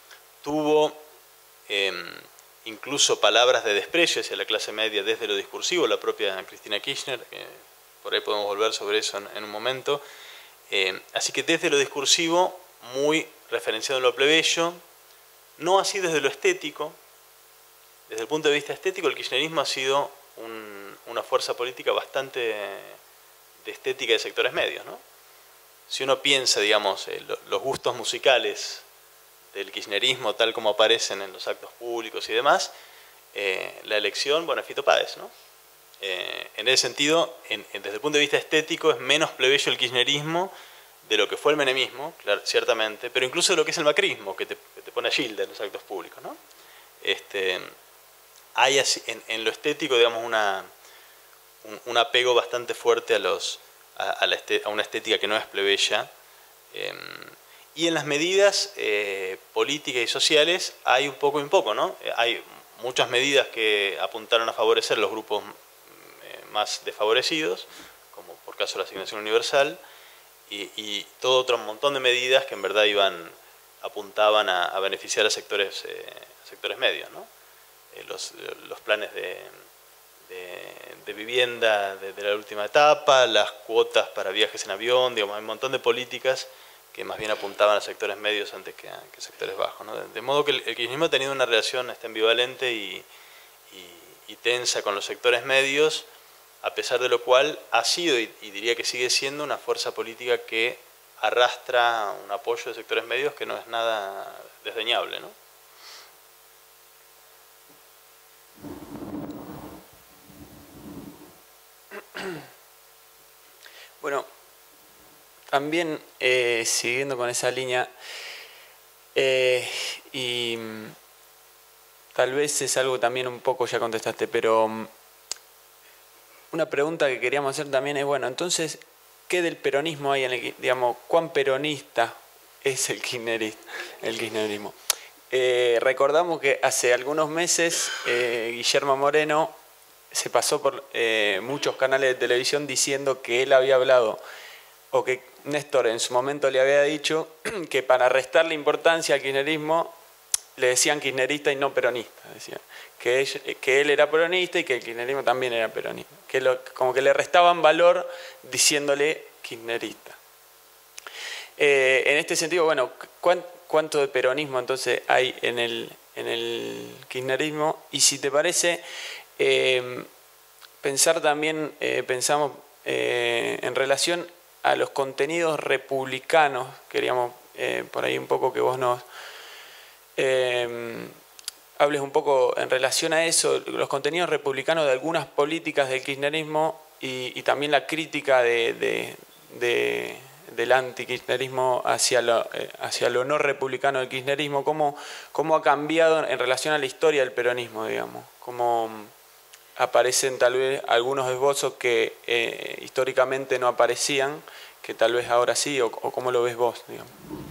Tuvo eh, incluso palabras de desprecio hacia la clase media desde lo discursivo, la propia Cristina Kirchner, eh, por ahí podemos volver sobre eso en, en un momento. Eh, así que desde lo discursivo, muy referenciado en lo plebeyo, no así desde lo estético. Desde el punto de vista estético, el kirchnerismo ha sido un, una fuerza política bastante de estética de sectores medios, ¿no? Si uno piensa, digamos, eh, lo, los gustos musicales del kirchnerismo tal como aparecen en los actos públicos y demás, eh, la elección, bueno, es Fito Páez, ¿no? Eh, en ese sentido, en, en, desde el punto de vista estético, es menos plebeyo el kirchnerismo de lo que fue el menemismo, claro, ciertamente, pero incluso de lo que es el macrismo, que te, que te pone a Gilda en los actos públicos, ¿no? Este, hay así, en, en lo estético, digamos, una, un, un apego bastante fuerte a, los, a, a, la este, a una estética que no es plebeya. Eh, y en las medidas eh, políticas y sociales hay un poco y un poco, ¿no? Hay muchas medidas que apuntaron a favorecer los grupos eh, más desfavorecidos, como por caso la asignación universal, y, y todo otro montón de medidas que en verdad iban, apuntaban a, a beneficiar a sectores, eh, a sectores medios, ¿no? Eh, los, los planes de, de, de vivienda de, de la última etapa, las cuotas para viajes en avión, digamos, hay un montón de políticas que más bien apuntaban a sectores medios antes que a, que a sectores bajos, ¿no? De, de modo que el, el kirchnerismo ha tenido una relación este, ambivalente y, y, y tensa con los sectores medios, a pesar de lo cual ha sido, y, y diría que sigue siendo, una fuerza política que arrastra un apoyo de sectores medios que no es nada desdeñable, ¿no? Bueno, también eh, siguiendo con esa línea, eh, y tal vez es algo también un poco ya contestaste, pero una pregunta que queríamos hacer también es, bueno, entonces, ¿qué del peronismo hay en el, digamos, cuán peronista es el kirchnerismo? El kirchnerismo? Eh, recordamos que hace algunos meses eh, Guillermo Moreno se pasó por eh, muchos canales de televisión diciendo que él había hablado, o que Néstor en su momento le había dicho, que para restarle importancia al kirchnerismo le decían kirchnerista y no peronista. Decían que, él, que él era peronista y que el kirchnerismo también era peronista. Que lo, como que le restaban valor diciéndole kirchnerista. Eh, en este sentido, bueno, ¿cuán, ¿cuánto de peronismo entonces hay en el, en el kirchnerismo? Y si te parece, eh, pensar también, eh, pensamos eh, en relación a los contenidos republicanos, queríamos eh, por ahí un poco que vos nos eh, hables un poco en relación a eso, los contenidos republicanos de algunas políticas del kirchnerismo y, y también la crítica de, de, de, del anti-kirchnerismo hacia lo, eh, hacia lo no republicano del kirchnerismo, ¿cómo, cómo ha cambiado en relación a la historia del peronismo, digamos? ¿Cómo aparecen tal vez algunos esbozos que eh, históricamente no aparecían, que tal vez ahora sí, o, o cómo lo ves vos, digamos?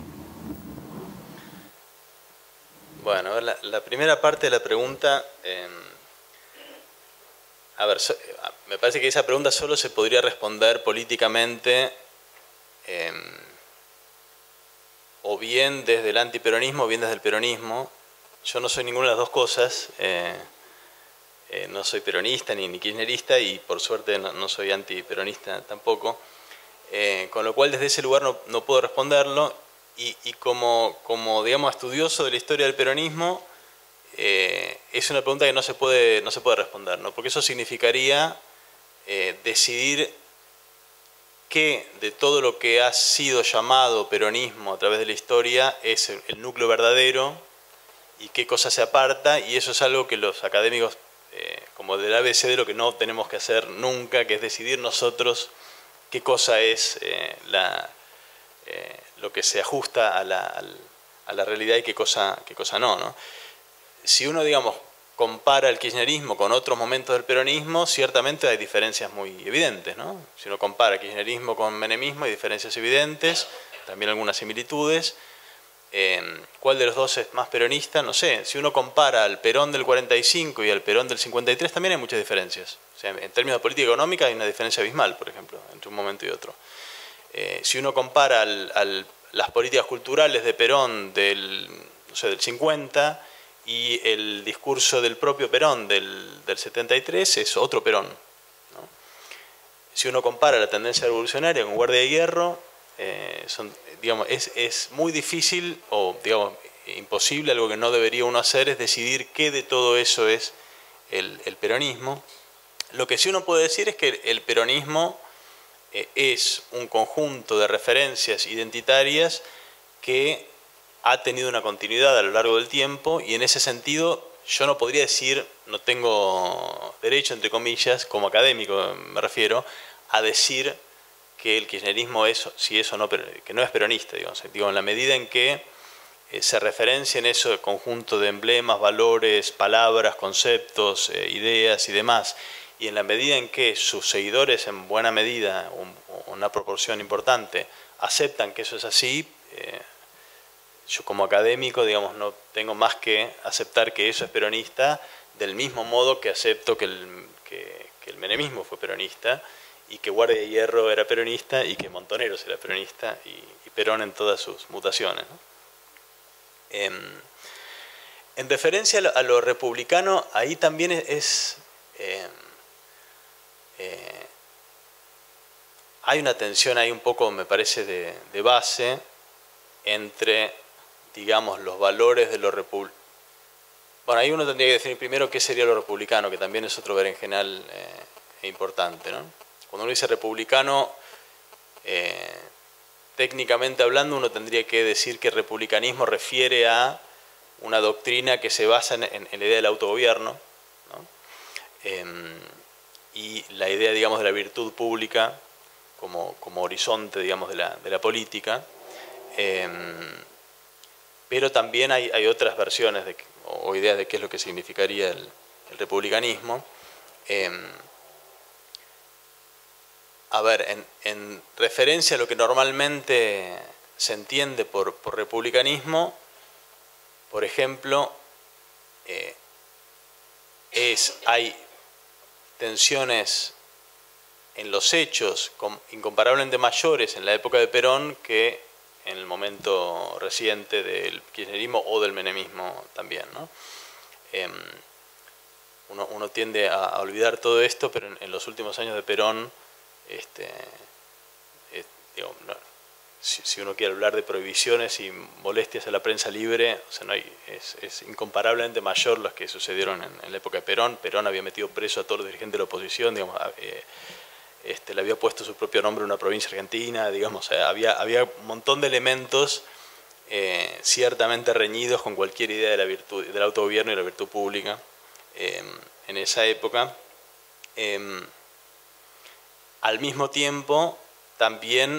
Bueno, la, la primera parte de la pregunta, eh, a ver, so, me parece que esa pregunta solo se podría responder políticamente eh, o bien desde el antiperonismo o bien desde el peronismo. Yo no soy ninguna de las dos cosas, eh, eh, no soy peronista ni, ni kirchnerista y por suerte no, no soy antiperonista tampoco, eh, con lo cual desde ese lugar no, no puedo responderlo. Y, y como, como, digamos, estudioso de la historia del peronismo, eh, es una pregunta que no se puede, no se puede responder, ¿no? Porque eso significaría eh, decidir qué de todo lo que ha sido llamado peronismo a través de la historia es el, el núcleo verdadero y qué cosa se aparta, y eso es algo que los académicos, eh, como del A B C de lo que no tenemos que hacer nunca, que es decidir nosotros qué cosa es eh, la... Eh, lo que se ajusta a la, a la realidad y qué cosa, qué cosa no, ¿no? Si uno, digamos, compara el kirchnerismo con otros momentos del peronismo, ciertamente hay diferencias muy evidentes, ¿no? Si uno compara kirchnerismo con menemismo, hay diferencias evidentes, también algunas similitudes. Eh, ¿Cuál de los dos es más peronista? No sé. Si uno compara al Perón del cuarenta y cinco y al Perón del cincuenta y tres, también hay muchas diferencias. O sea, en términos de política económica hay una diferencia abismal, por ejemplo, entre un momento y otro. Eh, si uno compara al, al, las políticas culturales de Perón del, no sé, del cincuenta y el discurso del propio Perón del, del setenta y tres, es otro Perón, ¿no? Si uno compara la tendencia revolucionaria con Guardia de Hierro, eh, son, digamos, es, es muy difícil o digamos, imposible, algo que no debería uno hacer, es decidir qué de todo eso es el, el peronismo. Lo que sí uno puede decir es que el peronismo es un conjunto de referencias identitarias que ha tenido una continuidad a lo largo del tiempo, y en ese sentido yo no podría decir, no tengo derecho, entre comillas, como académico me refiero, a decir que el kirchnerismo es, si es o no, que no es peronista, digamos, digo, en la medida en que eh, se referencia en ese conjunto de emblemas, valores, palabras, conceptos, eh, ideas y demás, y en la medida en que sus seguidores, en buena medida, o una proporción importante, aceptan que eso es así, eh, yo como académico, digamos, no tengo más que aceptar que eso es peronista, del mismo modo que acepto que el, que, que el menemismo fue peronista, y que Guardia de Hierro era peronista, y que Montoneros era peronista, y, y Perón en todas sus mutaciones, ¿no? Eh, en referencia a lo, a lo republicano, ahí también es... Eh, Eh, hay una tensión ahí un poco, me parece, de, de base entre, digamos, los valores de lo republicano. Bueno, ahí uno tendría que definir primero qué sería lo republicano, que también es otro berenjenal eh, importante, ¿no? Cuando uno dice republicano, eh, técnicamente hablando, uno tendría que decir que el republicanismo refiere a una doctrina que se basa en, en, en la idea del autogobierno, ¿no? Eh, y la idea, digamos, de la virtud pública como, como horizonte, digamos, de la, de la política. Eh, pero también hay, hay otras versiones de, o ideas de qué es lo que significaría el, el republicanismo. Eh, a ver, en, en referencia a lo que normalmente se entiende por, por republicanismo, por ejemplo, eh, es, hay tensiones en los hechos incomparablemente mayores en la época de Perón que en el momento reciente del kirchnerismo o del menemismo también, ¿no? Eh, uno, uno tiende a, a olvidar todo esto, pero en, en los últimos años de Perón, este, eh, digo, no, si, si uno quiere hablar de prohibiciones y molestias a la prensa libre, o sea, no hay, es, es incomparablemente mayor las que sucedieron en, en la época de Perón. Perón había metido preso a todos los dirigentes de la oposición, digamos, eh, este, le había puesto su propio nombre a una provincia argentina, digamos, eh, había, había un montón de elementos eh, ciertamente reñidos con cualquier idea de la virtud, del autogobierno y la virtud pública eh, en esa época. Eh, al mismo tiempo, también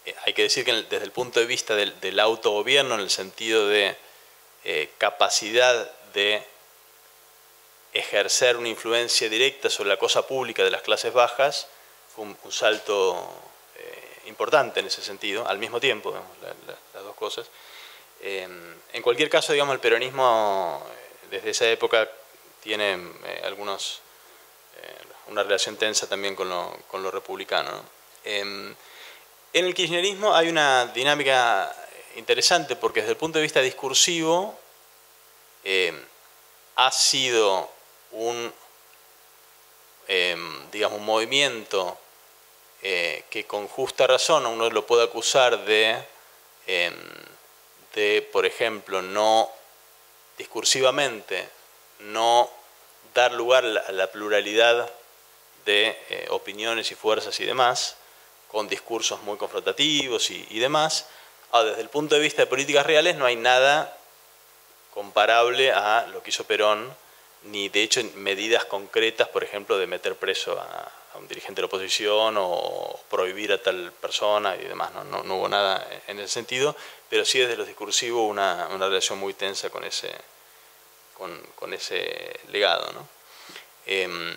eh, hay que decir que desde el punto de vista del, del autogobierno, en el sentido de eh, capacidad de ejercer una influencia directa sobre la cosa pública de las clases bajas, fue un, un salto eh, importante en ese sentido, al mismo tiempo, digamos, la, la, las dos cosas. Eh, en cualquier caso, digamos, el peronismo desde esa época tiene eh, algunos, eh, una relación tensa también con lo, con lo republicano, ¿no? Eh, en el kirchnerismo hay una dinámica interesante porque desde el punto de vista discursivo eh, ha sido un, eh, digamos, un movimiento eh, que con justa razón uno lo puede acusar de, eh, de, por ejemplo, no discursivamente, no dar lugar a la pluralidad de eh, opiniones y fuerzas y demás, con discursos muy confrontativos y, y demás. Ahora, desde el punto de vista de políticas reales no hay nada comparable a lo que hizo Perón, ni de hecho medidas concretas, por ejemplo, de meter preso a, a un dirigente de la oposición o prohibir a tal persona y demás. No, no, no hubo nada en ese sentido, pero sí desde lo discursivo una, una relación muy tensa con ese, con, con ese legado, ¿no? Eh,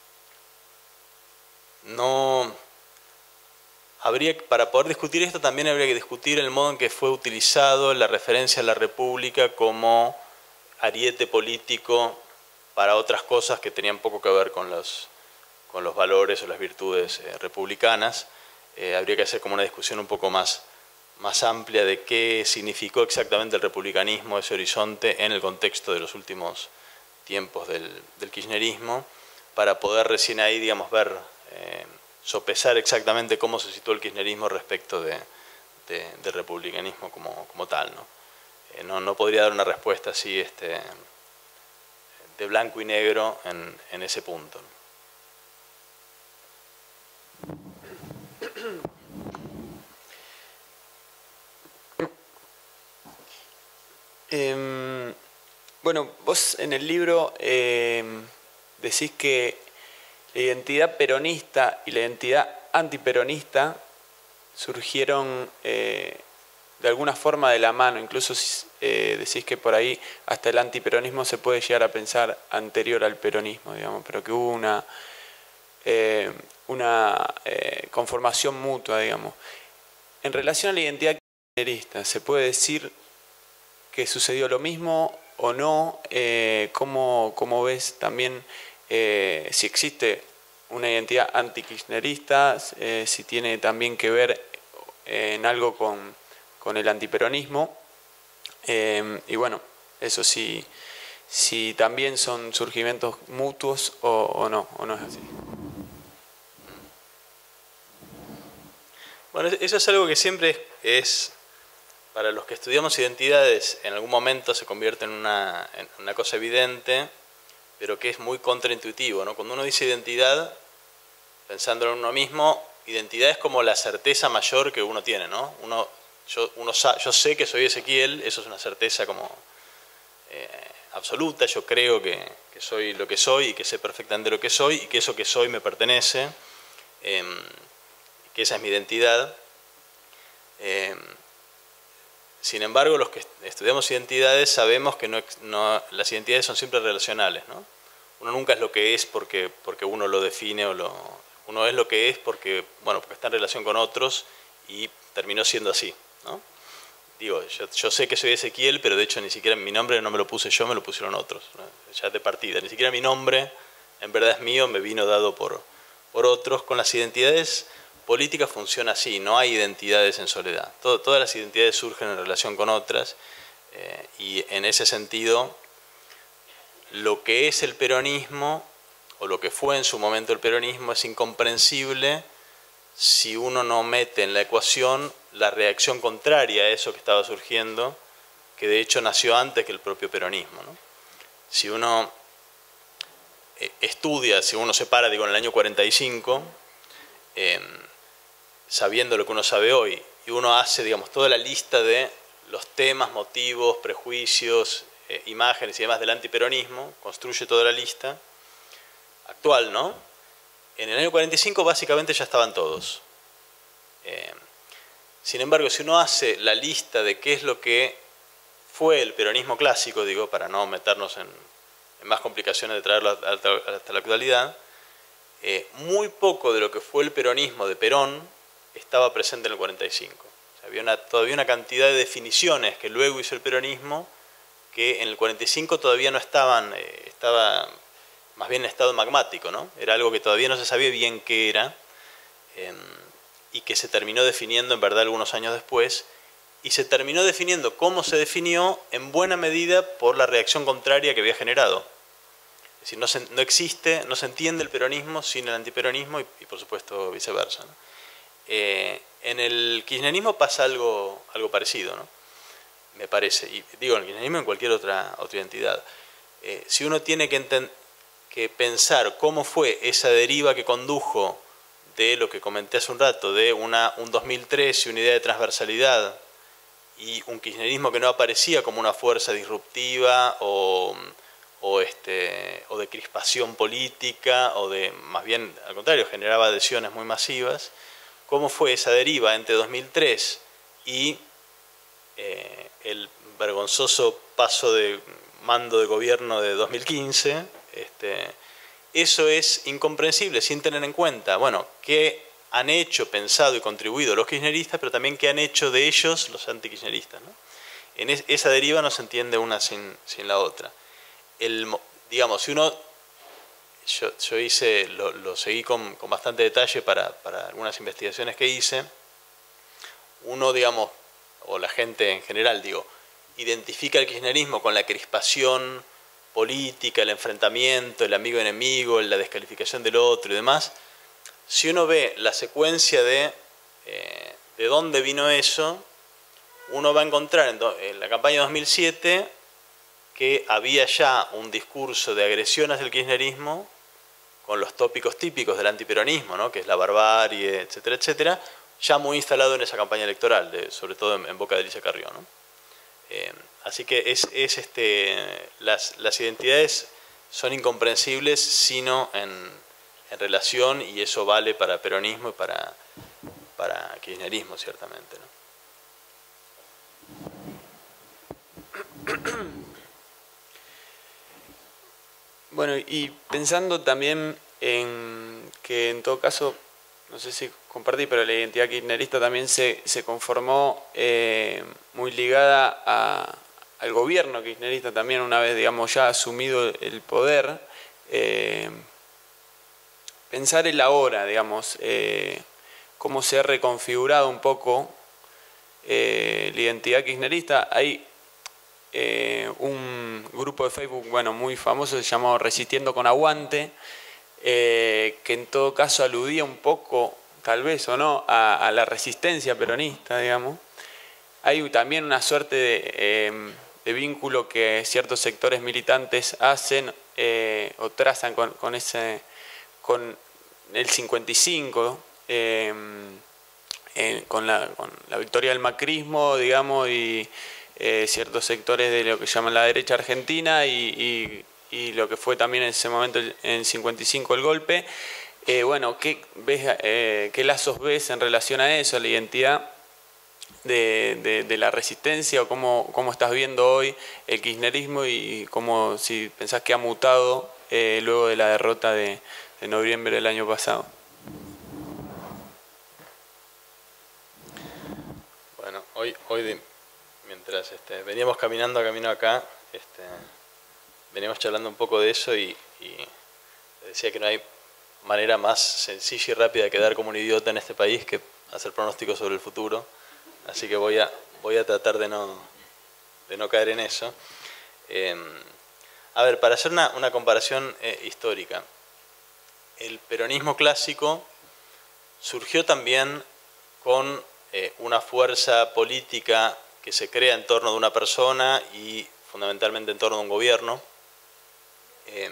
no habría, para poder discutir esto también habría que discutir el modo en que fue utilizado la referencia a la República como ariete político para otras cosas que tenían poco que ver con los, con los valores o las virtudes eh, republicanas. Eh, habría que hacer como una discusión un poco más, más amplia de qué significó exactamente el republicanismo, ese horizonte, en el contexto de los últimos tiempos del, del kirchnerismo, para poder recién ahí, digamos, ver, eh, sopesar exactamente cómo se situó el kirchnerismo respecto de, de, del republicanismo como, como tal, ¿no? Eh, no, no podría dar una respuesta así este, de blanco y negro en, en ese punto, ¿no? Eh, bueno, vos en el libro eh, decís que la identidad peronista y la identidad antiperonista surgieron eh, de alguna forma de la mano. Incluso eh, decís que por ahí hasta el antiperonismo se puede llegar a pensar anterior al peronismo, digamos, pero que hubo una, eh, una eh, conformación mutua, digamos. En relación a la identidad kirchnerista, ¿se puede decir que sucedió lo mismo o no? Eh, ¿cómo, cómo ves también eh, si existe una identidad antikirchnerista, eh, si tiene también que ver en algo con, con el antiperonismo? Eh, y bueno, eso sí, si también son surgimientos mutuos o, o no, o no es así. Bueno, eso es algo que siempre es, es para los que estudiamos identidades, en algún momento se convierte en una, en una cosa evidente, pero que es muy contraintuitivo, ¿no? Cuando uno dice identidad, pensándolo en uno mismo, identidad es como la certeza mayor que uno tiene, ¿no? Uno, yo, uno, yo sé que soy Ezequiel, eso es una certeza como eh, absoluta, yo creo que, que soy lo que soy y que sé perfectamente lo que soy y que eso que soy me pertenece, eh, que esa es mi identidad. Eh, sin embargo, los que estudiamos identidades sabemos que no, no, las identidades son siempre relacionales, ¿no? Uno nunca es lo que es porque, porque uno lo define o lo... Uno es lo que es porque, bueno, porque está en relación con otros y terminó siendo así, ¿no? Digo, yo, yo sé que soy Ezequiel, pero de hecho ni siquiera mi nombre no me lo puse yo, me lo pusieron otros, ¿no? Ya de partida. Ni siquiera mi nombre en verdad es mío, me vino dado por, por otros. Con las identidades políticas funciona así, no hay identidades en soledad. Todo, todas las identidades surgen en relación con otras eh, y en ese sentido lo que es el peronismo o lo que fue en su momento el peronismo es incomprensible si uno no mete en la ecuación la reacción contraria a eso que estaba surgiendo, que de hecho nació antes que el propio peronismo, ¿no? Si uno estudia, si uno se para, digo, en el año cuarenta y cinco, eh, sabiendo lo que uno sabe hoy, y uno hace, digamos, toda la lista de los temas, motivos, prejuicios, eh, imágenes y demás del antiperonismo, construye toda la lista actual, ¿no? En el año cuarenta y cinco básicamente ya estaban todos. Eh, Sin embargo, si uno hace la lista de qué es lo que fue el peronismo clásico, digo, para no meternos en, en más complicaciones de traerlo hasta, hasta la actualidad, eh, muy poco de lo que fue el peronismo de Perón estaba presente en el cuarenta y cinco. O sea, había una, todavía una cantidad de definiciones que luego hizo el peronismo que en el cuarenta y cinco todavía no estaban, eh, estaba más bien en estado magmático, ¿no? Era algo que todavía no se sabía bien qué era, eh, y que se terminó definiendo en verdad algunos años después, y se terminó definiendo cómo se definió en buena medida por la reacción contraria que había generado. Es decir, no, se, no existe, no se entiende el peronismo sin el antiperonismo y, y por supuesto viceversa, ¿no? Eh, en el kirchnerismo pasa algo, algo parecido, ¿no? Me parece, y digo en el kirchnerismo en cualquier otra, otra identidad. Eh, si uno tiene que, que pensar cómo fue esa deriva que condujo de lo que comenté hace un rato, de una, un dos mil tres y una idea de transversalidad y un kirchnerismo que no aparecía como una fuerza disruptiva o, o, este, o de crispación política o de, más bien al contrario, generaba adhesiones muy masivas, cómo fue esa deriva entre dos mil tres y eh, el vergonzoso paso de mando de gobierno de dos mil quince, este, eso es incomprensible sin tener en cuenta, bueno, qué han hecho, pensado y contribuido los kirchneristas, pero también qué han hecho de ellos los antikirchneristas, ¿no? En es, esa deriva no se entiende una sin, sin la otra. El, digamos, si uno, yo, yo hice, lo, lo seguí con, con bastante detalle para, para algunas investigaciones que hice, uno, digamos, o la gente en general, digo, identifica el kirchnerismo con la crispación política, el enfrentamiento, el amigo-enemigo, la descalificación del otro y demás. Si uno ve la secuencia de, eh, de dónde vino eso, uno va a encontrar en, do, en la campaña de dos mil siete que había ya un discurso de agresión hacia el kirchnerismo con los tópicos típicos del antiperonismo, ¿no? Que es la barbarie, etcétera, etcétera, ya muy instalado en esa campaña electoral, de, sobre todo en, en boca de Alicia Carrió, ¿no? Eh, así que es, es este, las, las identidades son incomprensibles sino en, en relación, y eso vale para peronismo y para, para kirchnerismo ciertamente, ¿no? Bueno, y pensando también en que en todo caso, no sé si compartí, pero la identidad kirchnerista también se, se conformó eh, muy ligada a, al gobierno kirchnerista también, una vez, digamos, ya asumido el poder. Eh, pensar el ahora, digamos, eh, cómo se ha reconfigurado un poco eh, la identidad kirchnerista. Hay eh, un grupo de Facebook, bueno, muy famoso, se llamó Resistiendo con Aguante, eh, que en todo caso aludía un poco, tal vez o no, a, a la resistencia peronista, digamos. Hay también una suerte de, eh, de vínculo que ciertos sectores militantes hacen eh, o trazan con, con, ese, con el cincuenta y cinco, eh, eh, con, la, con la victoria del macrismo, digamos, y eh, ciertos sectores de lo que llaman la derecha argentina y, y, y lo que fue también en ese momento en el cincuenta y cinco el golpe. Eh, bueno, ¿qué, ves, eh, ¿qué lazos ves en relación a eso, a la identidad de, de, de la resistencia, o cómo, cómo estás viendo hoy el kirchnerismo y cómo, si pensás que ha mutado eh, luego de la derrota de, de noviembre del año pasado? Bueno, hoy, hoy de, mientras este, veníamos caminando camino acá, este, veníamos charlando un poco de eso y, y decía que no hay manera más sencilla y rápida de quedar como un idiota en este país que hacer pronósticos sobre el futuro. Así que voy a, voy a tratar de no, de no caer en eso. Eh, a ver, para hacer una, una comparación eh, histórica, el peronismo clásico surgió también con eh, una fuerza política que se crea en torno de una persona y fundamentalmente en torno de un gobierno. Eh,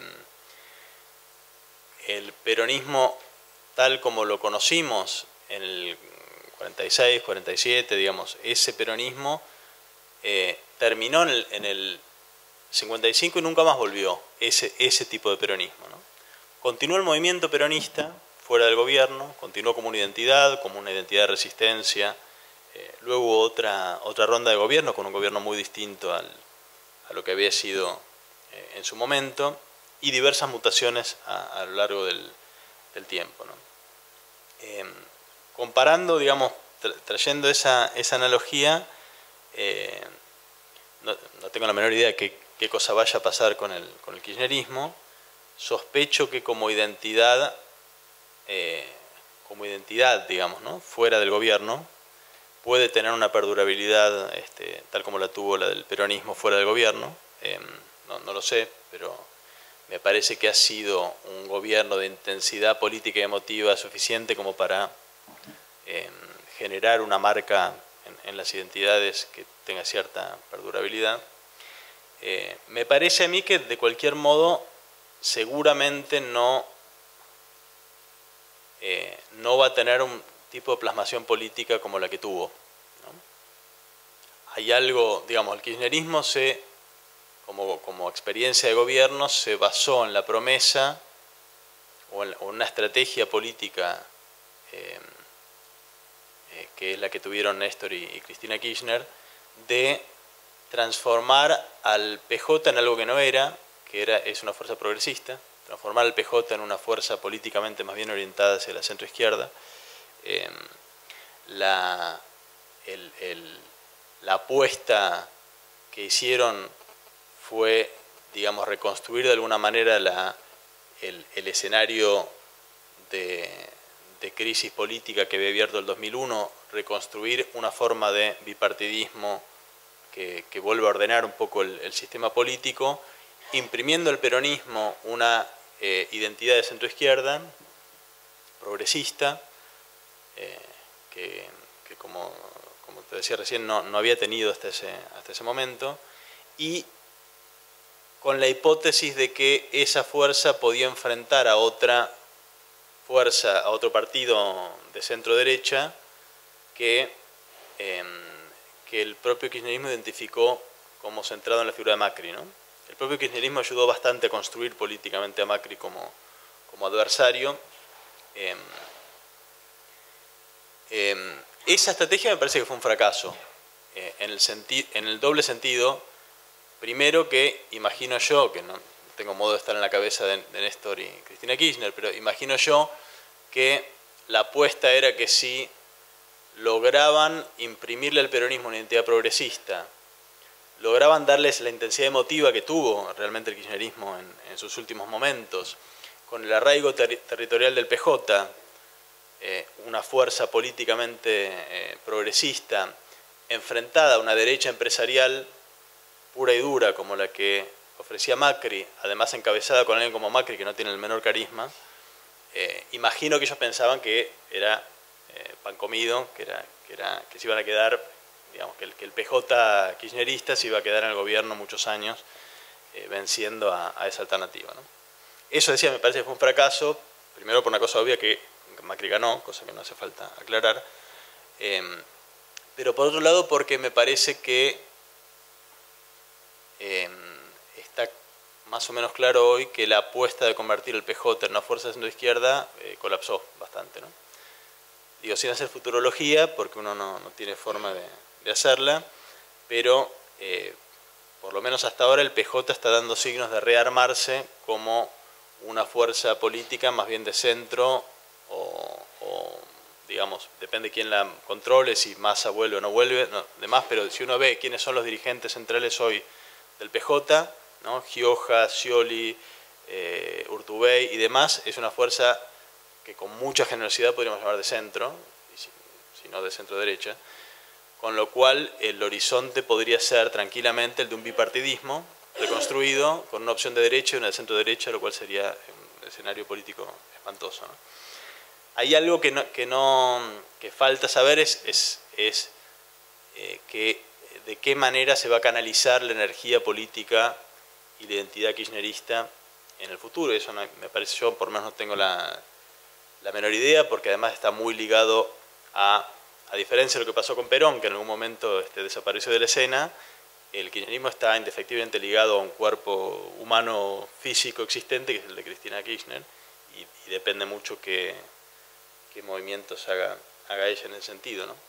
el peronismo tal como lo conocimos en el cuarenta y seis, cuarenta y siete, digamos, ese peronismo eh, terminó en el, en el cincuenta y cinco y nunca más volvió ese, ese tipo de peronismo, ¿no? Continuó el movimiento peronista fuera del gobierno, continuó como una identidad, como una identidad de resistencia Eh, luego hubo otra, otra ronda de gobierno, con un gobierno muy distinto al, a lo que había sido eh, en su momento, y diversas mutaciones a, a lo largo del, del tiempo, ¿no? Eh, comparando, digamos, tra trayendo esa, esa analogía, eh, no, no tengo la menor idea de qué, qué cosa vaya a pasar con el, con el kirchnerismo. Sospecho que como identidad, eh, como identidad, digamos, ¿no?, fuera del gobierno, puede tener una perdurabilidad este, tal como la tuvo la del peronismo fuera del gobierno. Eh, no, no lo sé, pero me parece que ha sido un gobierno de intensidad política y emotiva suficiente como para eh, generar una marca en, en las identidades que tenga cierta perdurabilidad. Eh, me parece a mí que de cualquier modo seguramente no, eh, no va a tener un tipo de plasmación política como la que tuvo, ¿no? Hay algo, digamos, el kirchnerismo se, como, como experiencia de gobierno se basó en la promesa o en, o en una estrategia política eh, eh, que es la que tuvieron Néstor y, y Cristina Kirchner, de transformar al P J en algo que no era, que era, es una fuerza progresista, transformar al P J en una fuerza políticamente más bien orientada hacia la centroizquierda. Eh, la, el, el, la apuesta que hicieron fue, digamos, reconstruir de alguna manera la, el, el escenario de, de crisis política que había abierto el dos mil uno, reconstruir una forma de bipartidismo que, que vuelva a ordenar un poco el, el sistema político, imprimiendo al peronismo una eh, identidad de centroizquierda, progresista, eh, que, que como, como te decía recién no, no había tenido hasta ese, hasta ese momento, y con la hipótesis de que esa fuerza podía enfrentar a otra fuerza, a otro partido de centro-derecha que, eh, que el propio kirchnerismo identificó como centrado en la figura de Macri, ¿no? El propio kirchnerismo ayudó bastante a construir políticamente a Macri como, como adversario. Eh, eh, esa estrategia me parece que fue un fracaso, eh, en, el senti en el doble sentido. Primero que, imagino yo, que no tengo modo de estar en la cabeza de, de Néstor y Cristina Kirchner, pero imagino yo que la apuesta era que si lograban imprimirle al peronismo una identidad progresista, lograban darles la intensidad emotiva que tuvo realmente el kirchnerismo en, en sus últimos momentos, con el arraigo ter territorial del P J, eh, una fuerza políticamente eh, progresista, enfrentada a una derecha empresarial pura y dura como la que ofrecía Macri, además encabezada con alguien como Macri que no tiene el menor carisma, eh, imagino que ellos pensaban que era eh, pan comido, que, era, que, era, que se iban a quedar, digamos, que el, que el P J kirchnerista se iba a quedar en el gobierno muchos años, eh, venciendo a, a esa alternativa, ¿no? Eso, decía, me parece que fue un fracaso, primero por una cosa obvia que Macri ganó, cosa que no hace falta aclarar, eh, pero por otro lado porque me parece que eh, está más o menos claro hoy que la apuesta de convertir el P J en una fuerza de centro-izquierda eh, colapsó bastante, ¿no? Digo, sin hacer futurología, porque uno no, no tiene forma de, de hacerla, pero eh, por lo menos hasta ahora el P J está dando signos de rearmarse como una fuerza política más bien de centro, o, o digamos, depende de quién la controle, si Massa vuelve o no vuelve, no, demás, pero si uno ve quiénes son los dirigentes centrales hoy del P J, ¿no? Gioja, Scioli, eh, Urtubey y demás, es una fuerza que con mucha generosidad podríamos llamar de centro, si, si no de centro-derecha, con lo cual el horizonte podría ser tranquilamente el de un bipartidismo reconstruido con una opción de derecha y una de centro-derecha, lo cual sería un escenario político espantoso, ¿no? Hay algo que, no, que, no, que falta saber es, es, es eh, que, de qué manera se va a canalizar la energía política y la identidad kirchnerista en el futuro. Eso no, me parece, yo por lo menos no tengo la, la menor idea, porque además está muy ligado a, a diferencia de lo que pasó con Perón, que en algún momento este, desapareció de la escena, el kirchnerismo está indefectiblemente ligado a un cuerpo humano físico existente, que es el de Cristina Kirchner, y, y depende mucho que qué movimientos haga, haga ella en ese sentido, ¿no?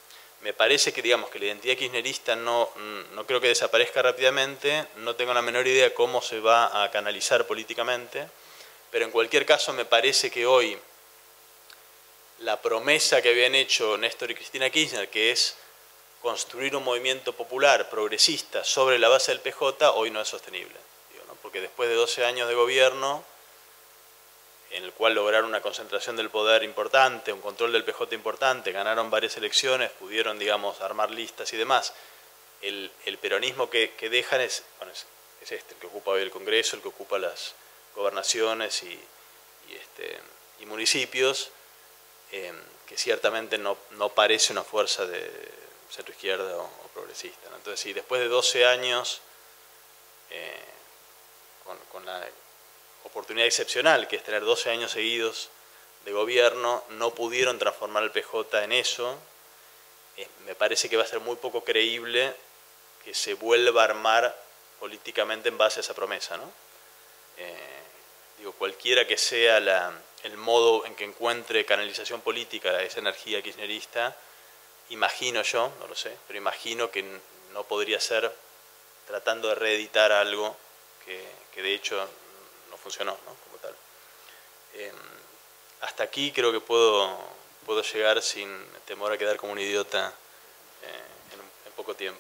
me parece que, digamos, que la identidad kirchnerista no, no creo que desaparezca rápidamente, no tengo la menor idea cómo se va a canalizar políticamente, pero en cualquier caso me parece que hoy la promesa que habían hecho Néstor y Cristina Kirchner, que es construir un movimiento popular progresista sobre la base del P J, hoy no es sostenible. Digo, ¿no? Porque después de doce años de gobierno, en el cual lograron una concentración del poder importante, un control del P J importante, ganaron varias elecciones, pudieron, digamos, armar listas y demás. El, el peronismo que, que dejan es, bueno, es, es este, el que ocupa hoy el Congreso, el que ocupa las gobernaciones y, y, este, y municipios, eh, que ciertamente no, no parece una fuerza de centro-izquierda o, o progresista, ¿no? Entonces, si después de doce años, eh, con, con la oportunidad excepcional, que es tener doce años seguidos de gobierno, no pudieron transformar el P J en eso, eh, me parece que va a ser muy poco creíble que se vuelva a armar políticamente en base a esa promesa, ¿no? Eh, digo, cualquiera que sea la, el modo en que encuentre canalización política esa energía kirchnerista, imagino yo, no lo sé, pero imagino que no podría ser tratando de reeditar algo que, que de hecho no funcionó, ¿no? Como tal. Eh, hasta aquí creo que puedo, puedo llegar sin temor a quedar como un idiota eh, en, un, en poco tiempo.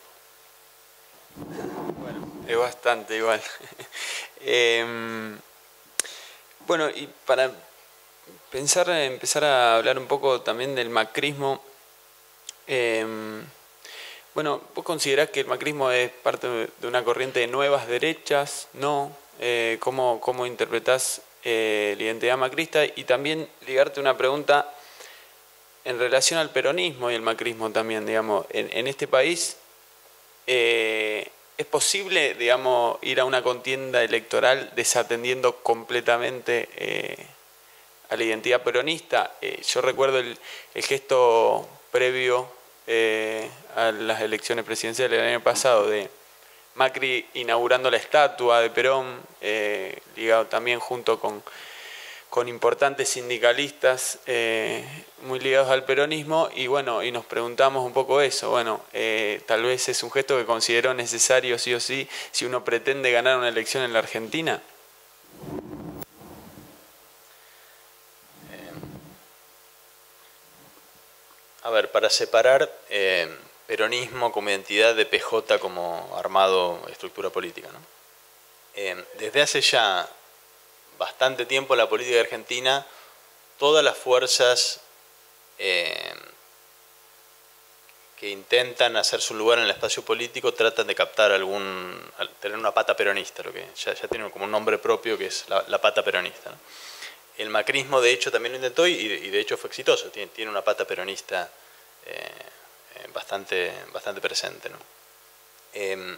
Bueno, es bastante igual. eh, bueno, y para pensar, empezar a hablar un poco también del macrismo, eh, bueno, ¿vos considerás que el macrismo es parte de una corriente de nuevas derechas? ¿No? Eh, ¿cómo, ¿Cómo interpretás eh, la identidad macrista? Y también ligarte una pregunta en relación al peronismo y el macrismo también, digamos, en, en este país, eh, ¿es posible, digamos, ir a una contienda electoral desatendiendo completamente eh, a la identidad peronista? Eh, yo recuerdo el, el gesto previo eh, a las elecciones presidenciales del año pasado de Macri inaugurando la estatua de Perón, eh, ligado también junto con, con importantes sindicalistas eh, muy ligados al peronismo, y bueno, y nos preguntamos un poco eso, bueno, eh, tal vez es un gesto que consideró necesario sí o sí si uno pretende ganar una elección en la Argentina. Eh, a ver, para separar eh, peronismo como identidad de P J como armado estructura política, ¿no? Eh, desde hace ya bastante tiempo en la política argentina, todas las fuerzas eh, que intentan hacer su lugar en el espacio político tratan de captar algún, tener una pata peronista, lo que ya, ya tiene como un nombre propio que es la, la pata peronista, ¿no? El macrismo de hecho también lo intentó y, y de hecho fue exitoso, tiene, tiene una pata peronista eh, eh, bastante, bastante presente, ¿no? Eh,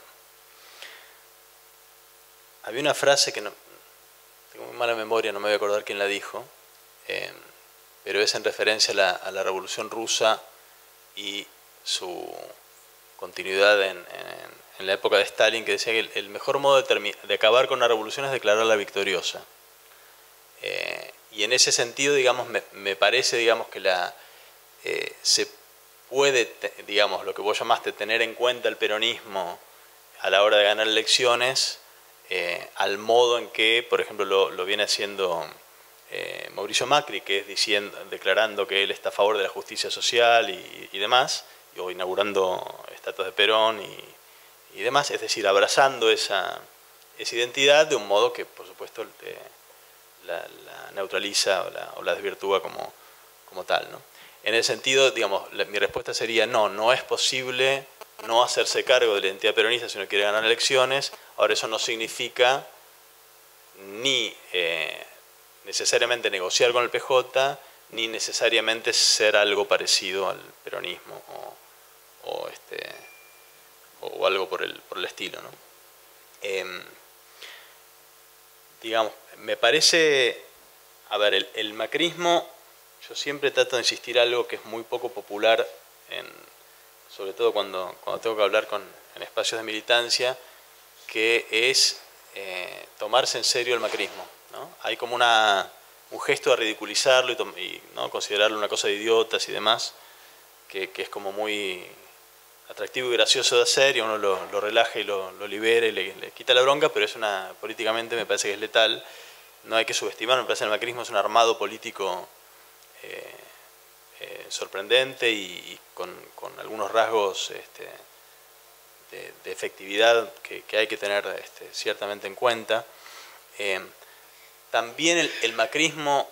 había una frase que no, tengo muy mala memoria, no me voy a acordar quién la dijo, eh, pero es en referencia a la, a la Revolución Rusa y su continuidad en, en, en la época de Stalin, que decía que el, el mejor modo de, de acabar con una revolución es declararla victoriosa. Eh, y en ese sentido, digamos, me, me parece, digamos, que la, eh, se puede, te, digamos, lo que vos llamaste tener en cuenta el peronismo a la hora de ganar elecciones, eh, al modo en que, por ejemplo, lo, lo viene haciendo eh, Mauricio Macri, que es diciendo, declarando que él está a favor de la justicia social y, y demás, o inaugurando estatuas de Perón y, y demás, es decir, abrazando esa, esa identidad de un modo que, por supuesto, te, la, la neutraliza o la, o la desvirtúa como, como tal, ¿no? En ese sentido, digamos, la, mi respuesta sería no, no es posible no hacerse cargo de la identidad peronista si uno quiere ganar elecciones. Ahora, eso no significa ni eh, necesariamente negociar con el P J, ni necesariamente ser algo parecido al peronismo o, o, este, o, o algo por el, por el estilo, ¿no? Eh, digamos, me parece, a ver, el, el macrismo, yo siempre trato de insistir algo que es muy poco popular, en, sobre todo cuando, cuando tengo que hablar con, en espacios de militancia, que es eh, tomarse en serio el macrismo, ¿no? Hay como una, un gesto de ridiculizarlo y, y ¿no? considerarlo una cosa de idiotas y demás, que, que es como muy atractivo y gracioso de hacer, y uno lo, lo relaja y lo, lo libera y le, le quita la bronca, pero es una, políticamente me parece que es letal. No hay que subestimar, me parece que el macrismo es un armado político eh, eh, sorprendente y, y con, con algunos rasgos este, de, de efectividad que, que hay que tener este, ciertamente en cuenta. Eh, también el, el macrismo,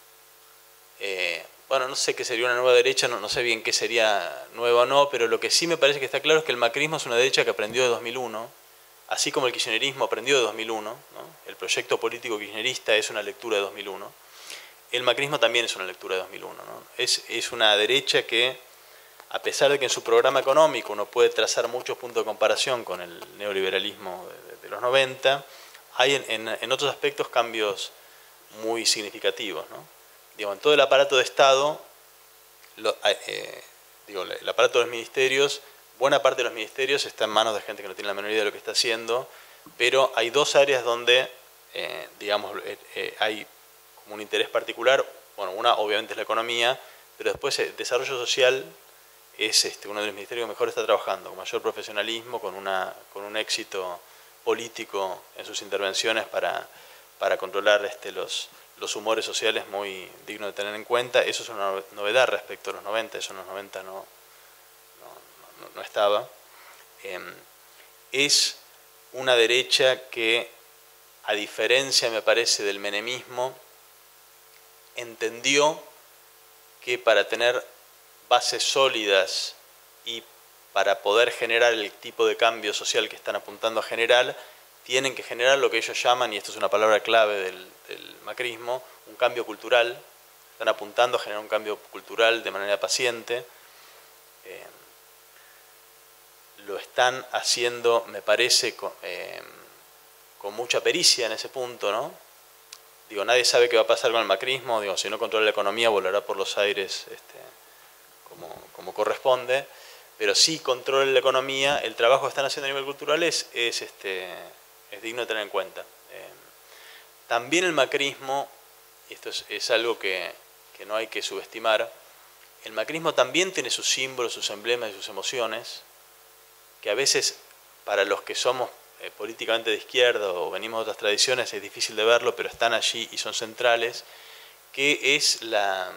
eh, bueno, no sé qué sería una nueva derecha, no, no sé bien qué sería nueva o no, pero lo que sí me parece que está claro es que el macrismo es una derecha que aprendió de dos mil uno, así como el kirchnerismo aprendió de dos mil uno, ¿no? El proyecto político kirchnerista es una lectura de dos mil uno, el macrismo también es una lectura de dos mil uno, ¿no? Es, es una derecha que, a pesar de que en su programa económico uno puede trazar muchos puntos de comparación con el neoliberalismo de, de los noventa, hay en, en, en otros aspectos cambios muy significativos, ¿no? Digo, en todo el aparato de Estado, lo, eh, digo, el aparato de los ministerios, buena parte de los ministerios está en manos de gente que no tiene la menor idea de lo que está haciendo, pero hay dos áreas donde, eh, digamos, eh, eh, hay como un interés particular. Bueno, una obviamente es la economía, pero después el desarrollo social es este, uno de los ministerios que mejor está trabajando, con mayor profesionalismo, con, una, con un éxito político en sus intervenciones para, para controlar este, los, los humores sociales muy dignos de tener en cuenta. Eso es una novedad respecto a los noventa, eso en los noventa no, no, no, no estaba. Eh, es una derecha que, a diferencia, me parece, del menemismo, entendió que para tener bases sólidas y para poder generar el tipo de cambio social que están apuntando a generar, tienen que generar lo que ellos llaman, y esto es una palabra clave del, del macrismo, un cambio cultural. Están apuntando a generar un cambio cultural de manera paciente. Eh, lo están haciendo, me parece, con, eh, con mucha pericia en ese punto, ¿no? Digo, nadie sabe qué va a pasar con el macrismo. Digo, si no controla la economía, volará por los aires este, como, como corresponde. Pero si controla la economía, el trabajo que están haciendo a nivel cultural es, es, este, es digno de tener en cuenta. Eh, también el macrismo, y esto es, es algo que, que no hay que subestimar, el macrismo también tiene sus símbolos, sus emblemas y sus emociones, que a veces para los que somos eh, políticamente de izquierda o venimos de otras tradiciones es difícil de verlo, pero están allí y son centrales, que es la...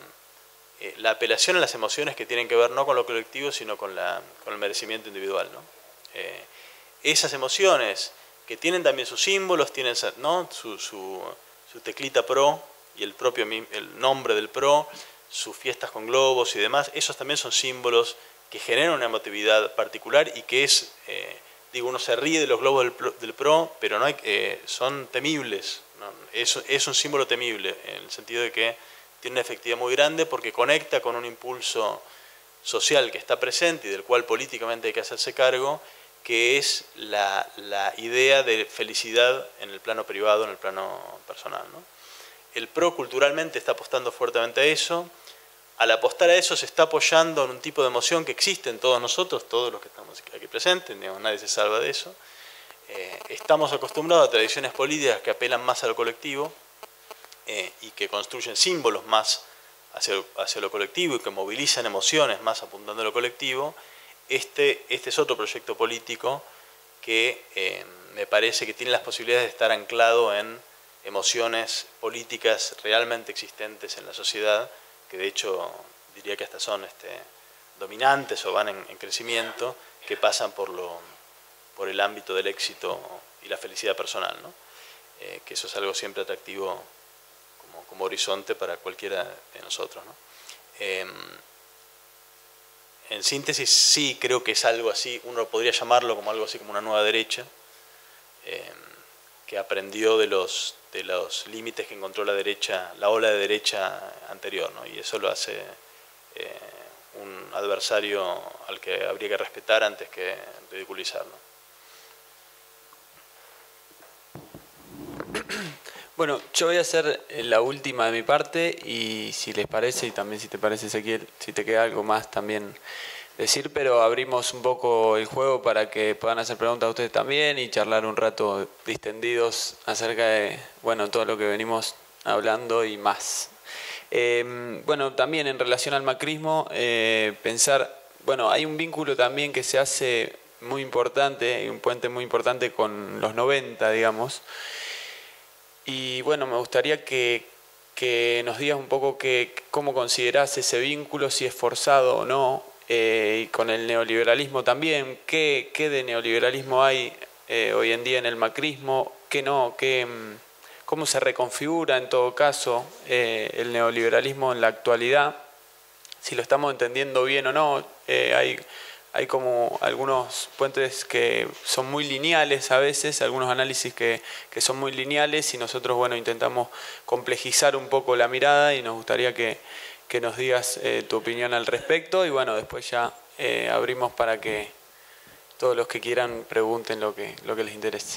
la apelación a las emociones que tienen que ver no con lo colectivo, sino con, la, con el merecimiento individual, ¿no? Eh, esas emociones que tienen también sus símbolos, tienen, ¿no? su, su, su teclita pro y el propio el nombre del pro, sus fiestas con globos y demás, esos también son símbolos que generan una emotividad particular y que es, eh, digo, uno se ríe de los globos del pro, del pro pero no hay, eh, son temibles, ¿no? es, es un símbolo temible, en el sentido de que tiene una efectividad muy grande porque conecta con un impulso social que está presente y del cual políticamente hay que hacerse cargo, que es la, la idea de felicidad en el plano privado, en el plano personal, ¿no? El PRO culturalmente está apostando fuertemente a eso. Al apostar a eso se está apoyando en un tipo de emoción que existe en todos nosotros, todos los que estamos aquí presentes, digamos, nadie se salva de eso. Eh, estamos acostumbrados a tradiciones políticas que apelan más a lo colectivo, Eh, y que construyen símbolos más hacia, hacia lo colectivo y que movilizan emociones más apuntando a lo colectivo. Este, este es otro proyecto político que eh, me parece que tiene las posibilidades de estar anclado en emociones políticas realmente existentes en la sociedad, que de hecho diría que hasta son este, dominantes o van en, en crecimiento, que pasan por, lo, por el ámbito del éxito y la felicidad personal, ¿no? Eh, que eso es algo siempre atractivo como horizonte para cualquiera de nosotros, ¿no? Eh, en síntesis, sí creo que es algo así, uno podría llamarlo como algo así como una nueva derecha, eh, que aprendió de los, de los límites que encontró la derecha, la ola de derecha anterior, ¿no? Y eso lo hace eh, un adversario al que habría que respetar antes que ridiculizarlo. Bueno, yo voy a hacer la última de mi parte y si les parece, y también si te parece, Ezequiel, si te queda algo más también decir, pero abrimos un poco el juego para que puedan hacer preguntas a ustedes también y charlar un rato distendidos acerca de, bueno, todo lo que venimos hablando y más. Eh, bueno, también en relación al macrismo, eh, pensar bueno, hay un vínculo también que se hace muy importante, hay un puente muy importante con los noventa, digamos. Y bueno, me gustaría que, que nos digas un poco que, cómo considerás ese vínculo, si es forzado o no, eh, y con el neoliberalismo también. ¿Qué, qué de neoliberalismo hay eh, hoy en día en el macrismo? ¿Qué no? ¿Qué, cómo se reconfigura en todo caso eh, el neoliberalismo en la actualidad? Si lo estamos entendiendo bien o no. Eh, hay... Hay como algunos puentes que son muy lineales a veces, algunos análisis que, que son muy lineales y nosotros, bueno, intentamos complejizar un poco la mirada y nos gustaría que, que nos digas eh, tu opinión al respecto y bueno, después ya eh, abrimos para que todos los que quieran pregunten lo que, lo que les interese.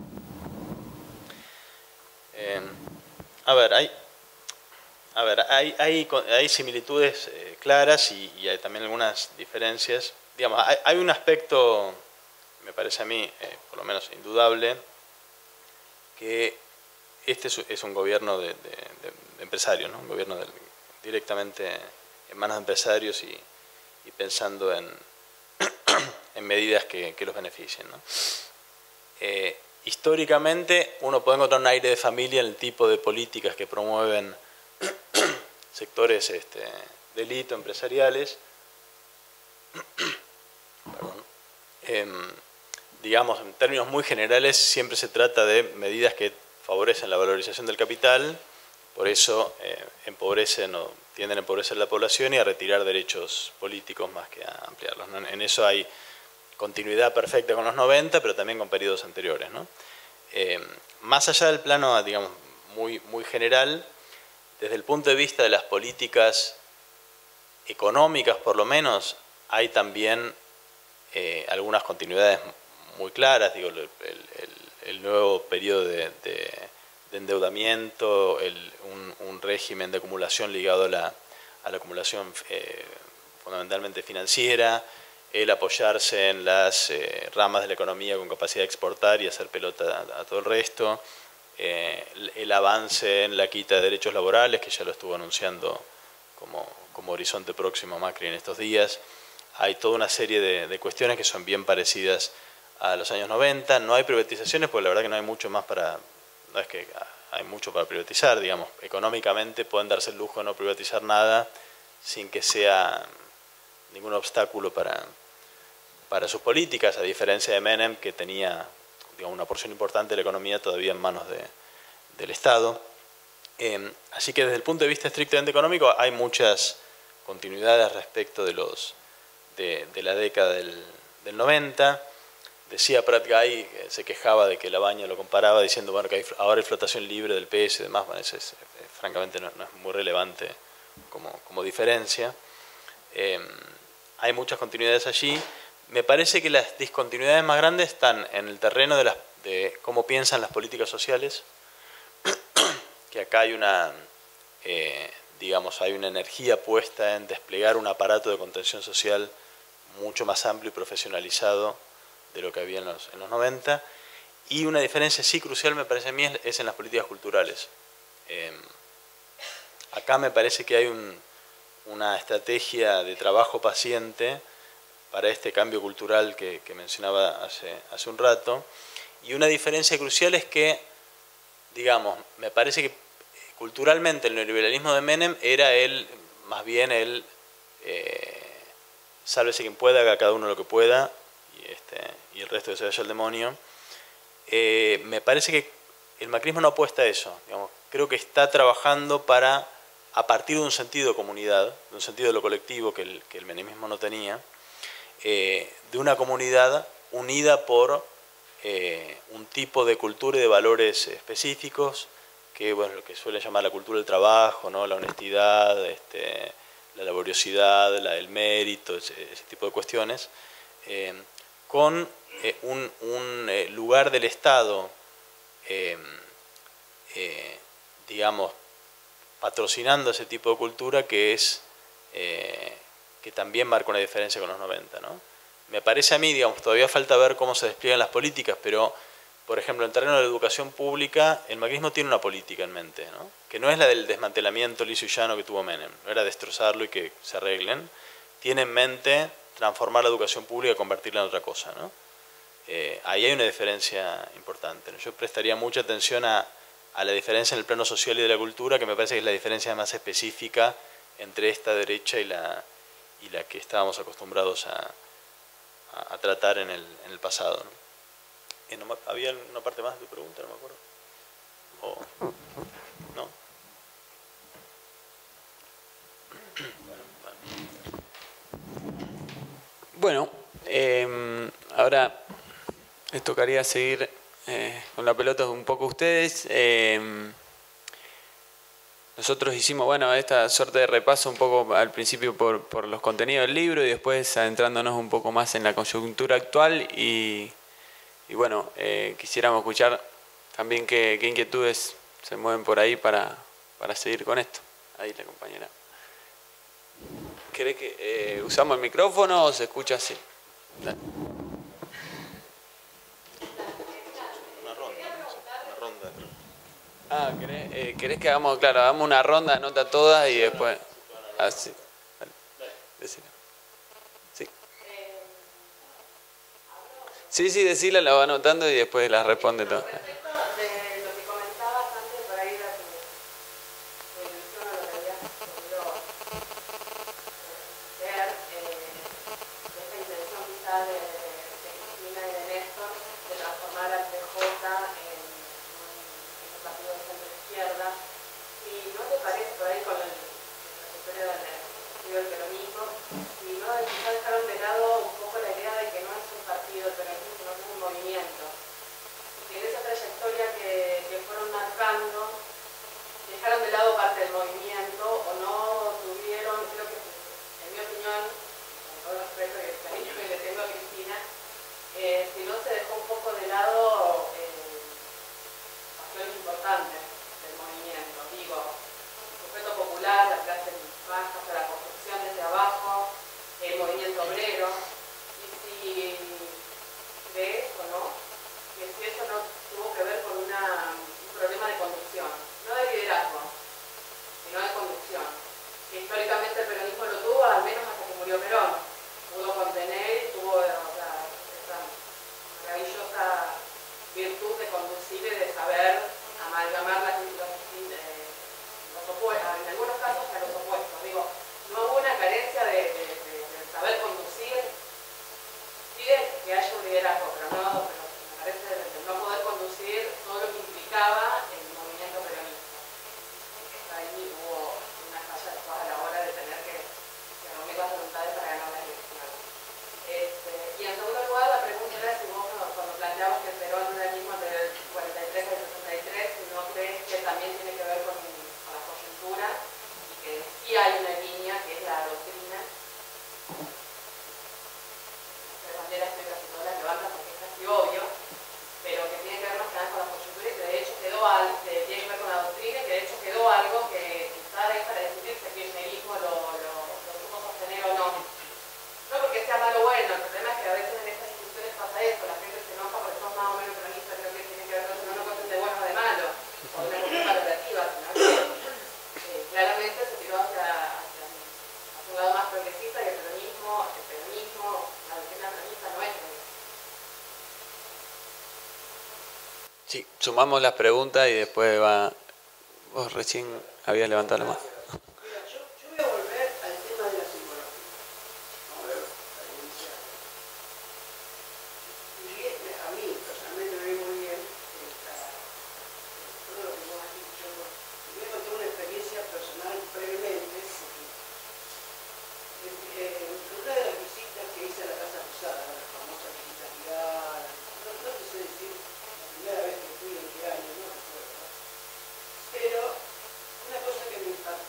Eh, a ver, hay, a ver, hay, hay, hay similitudes eh, claras y, y hay también algunas diferencias. Digamos, hay, hay un aspecto, me parece a mí, eh, por lo menos indudable, que este es, es un gobierno de, de, de empresarios, ¿no? Un gobierno del, directamente en manos de empresarios y, y pensando en, en medidas que, que los beneficien, ¿no? Eh, históricamente uno puede encontrar un aire de familia en el tipo de políticas que promueven sectores este, de élite empresariales. Perdón. Eh, digamos, en términos muy generales, siempre se trata de medidas que favorecen la valorización del capital, por eso eh, empobrecen o tienden a empobrecer la población y a retirar derechos políticos más que a ampliarlos, ¿no? En eso hay continuidad perfecta con los noventa, pero también con periodos anteriores, ¿no? Eh, más allá del plano, digamos, muy, muy general, desde el punto de vista de las políticas económicas, por lo menos, hay también eh, algunas continuidades muy claras. Digo, el, el, el nuevo periodo de, de, de endeudamiento, el, un, un régimen de acumulación ligado a la, a la acumulación eh, fundamentalmente financiera, el apoyarse en las eh, ramas de la economía con capacidad de exportar y hacer pelota a, a todo el resto, eh, el, el avance en la quita de derechos laborales, que ya lo estuvo anunciando como, como horizonte próximo Macri en estos días. Hay toda una serie de, de cuestiones que son bien parecidas a los años noventa. No hay privatizaciones, porque la verdad que no hay mucho más para... No es que hay mucho para privatizar, digamos. Económicamente pueden darse el lujo de no privatizar nada sin que sea ningún obstáculo para, para sus políticas, a diferencia de Menem, que tenía, digamos, una porción importante de la economía todavía en manos de, del Estado. Eh, así que desde el punto de vista estrictamente económico hay muchas continuidades respecto de, los, de, de la década del, del noventa. Decía Prat Guy, que se quejaba de que Labaña lo comparaba diciendo, bueno, que hay, ahora hay flotación libre del P S y demás. Bueno, eso es, francamente no, no es muy relevante como, como diferencia. Eh, hay muchas continuidades allí. Me parece que las discontinuidades más grandes están en el terreno de, las, de cómo piensan las políticas sociales, que acá hay una, eh, digamos, hay una energía puesta en desplegar un aparato de contención social mucho más amplio y profesionalizado de lo que había en los, en los noventa, y una diferencia sí crucial me parece a mí es, es en las políticas culturales. Eh, acá me parece que hay un, una estrategia de trabajo paciente para este cambio cultural que, que mencionaba hace, hace un rato, y una diferencia crucial es que, digamos, me parece que culturalmente el neoliberalismo de Menem era el, más bien el eh, sálvese quien pueda, haga cada uno lo que pueda, y, este, y el resto que se vaya al demonio. Eh, me parece que el macrismo no apuesta a eso, digamos. Creo que está trabajando para, a partir de un sentido de comunidad, de un sentido de lo colectivo que el, que el menemismo no tenía, eh, de una comunidad unida por eh, un tipo de cultura y de valores específicos, que, bueno, lo que suele llamar la cultura del trabajo, ¿no? La honestidad, este, la laboriosidad, la, el mérito, ese, ese tipo de cuestiones, eh, con eh, un, un eh, lugar del Estado, eh, eh, digamos, patrocinando ese tipo de cultura que es eh, que también marca una diferencia con los noventa, ¿no? Me parece a mí, digamos, todavía falta ver cómo se despliegan las políticas, pero, por ejemplo, en terreno de la educación pública, el macrismo tiene una política en mente, ¿no? Que no es la del desmantelamiento liso y llano que tuvo Menem, no era destrozarlo y que se arreglen, tiene en mente transformar la educación pública y convertirla en otra cosa, ¿no? Eh, ahí hay una diferencia importante, ¿no? Yo prestaría mucha atención a, a la diferencia en el plano social y de la cultura, que me parece que es la diferencia más específica entre esta derecha y la, y la que estábamos acostumbrados a, a, a tratar en el, en el pasado, ¿no? Eh, no, ¿había una parte más de tu pregunta? No me acuerdo. O, ¿no? Bueno, eh, ahora les tocaría seguir eh, con la pelota un poco ustedes. Eh, nosotros hicimos, bueno, esta suerte de repaso un poco al principio por, por los contenidos del libro y después adentrándonos un poco más en la coyuntura actual y, y bueno, eh, quisiéramos escuchar también qué, qué inquietudes se mueven por ahí para, para seguir con esto. Ahí la compañera. ¿Querés que eh, usamos el micrófono o se escucha así? Dale. Una ronda, ¿no? Una ronda. Ah, ¿querés, eh, ¿querés que hagamos, claro, hagamos una ronda, anota todas y después... Así. Dale. Decila. Sí. Sí, sí, decila, la va anotando y después las responde todas. Sí, sumamos las preguntas y después va... Vos recién habías levantado la mano. Mira, yo, yo voy a volver al tema de la simbología. Vamos a ver la evidencia. Y a mí, personalmente, me viene muy bien esta, todo lo que vos has dicho. Te voy a contar una experiencia personal brevemente, porque eh, en una de las visitas que hice a la Casa Rosada, la famosa visita guiada, no, no te sé decir la primera vez que fui en qué año, no recuerdo. Pero una cosa que me impactó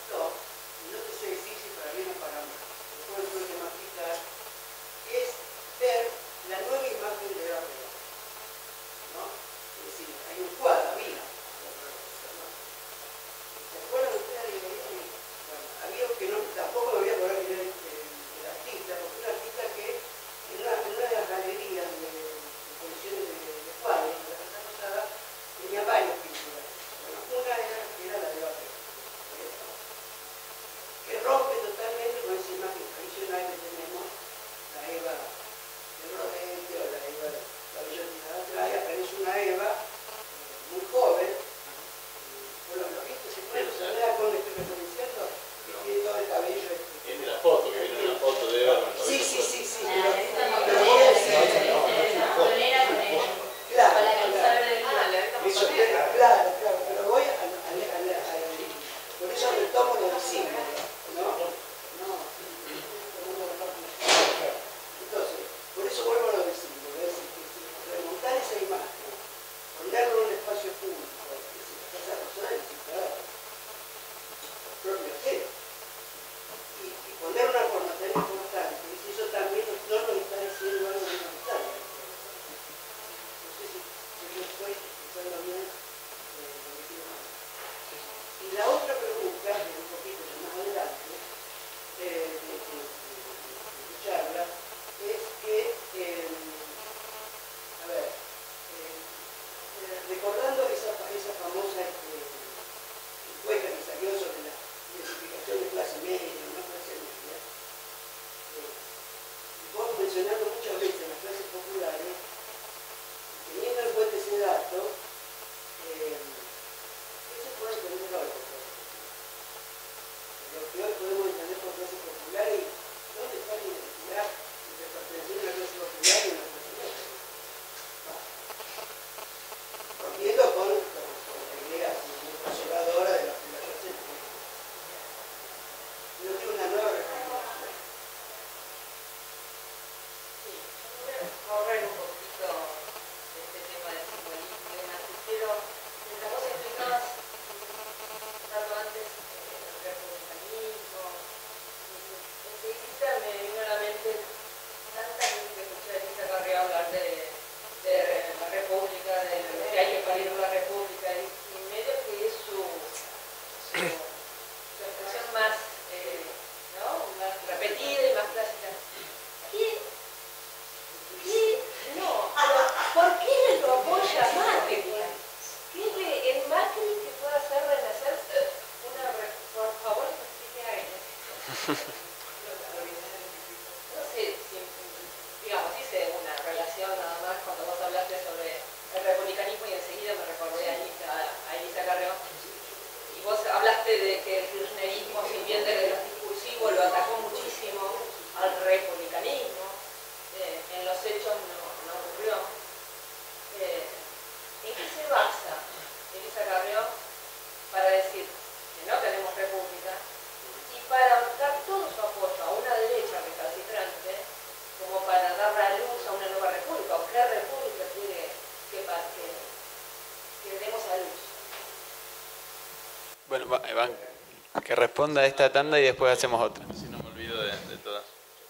No sé, si, digamos, hice una relación nada más cuando vos hablaste sobre el republicanismo y enseguida me recordé a Elisa, a Elisa Carrió. Y vos hablaste de que el kirchnerismo, si bien de los discursivos lo atacó muchísimo al republicanismo, eh, en los hechos no, no ocurrió. Eh, ¿En qué se basa Elisa Carrió para decir que no tenemos república y para dar todo su apoyo a una derecha recalcitrante como para dar la luz a una nueva república? ¿O qué república quiere que, que, que demos a luz? Bueno, Iván, que responda a esta tanda y después hacemos otra. Si no me olvido de, de todas.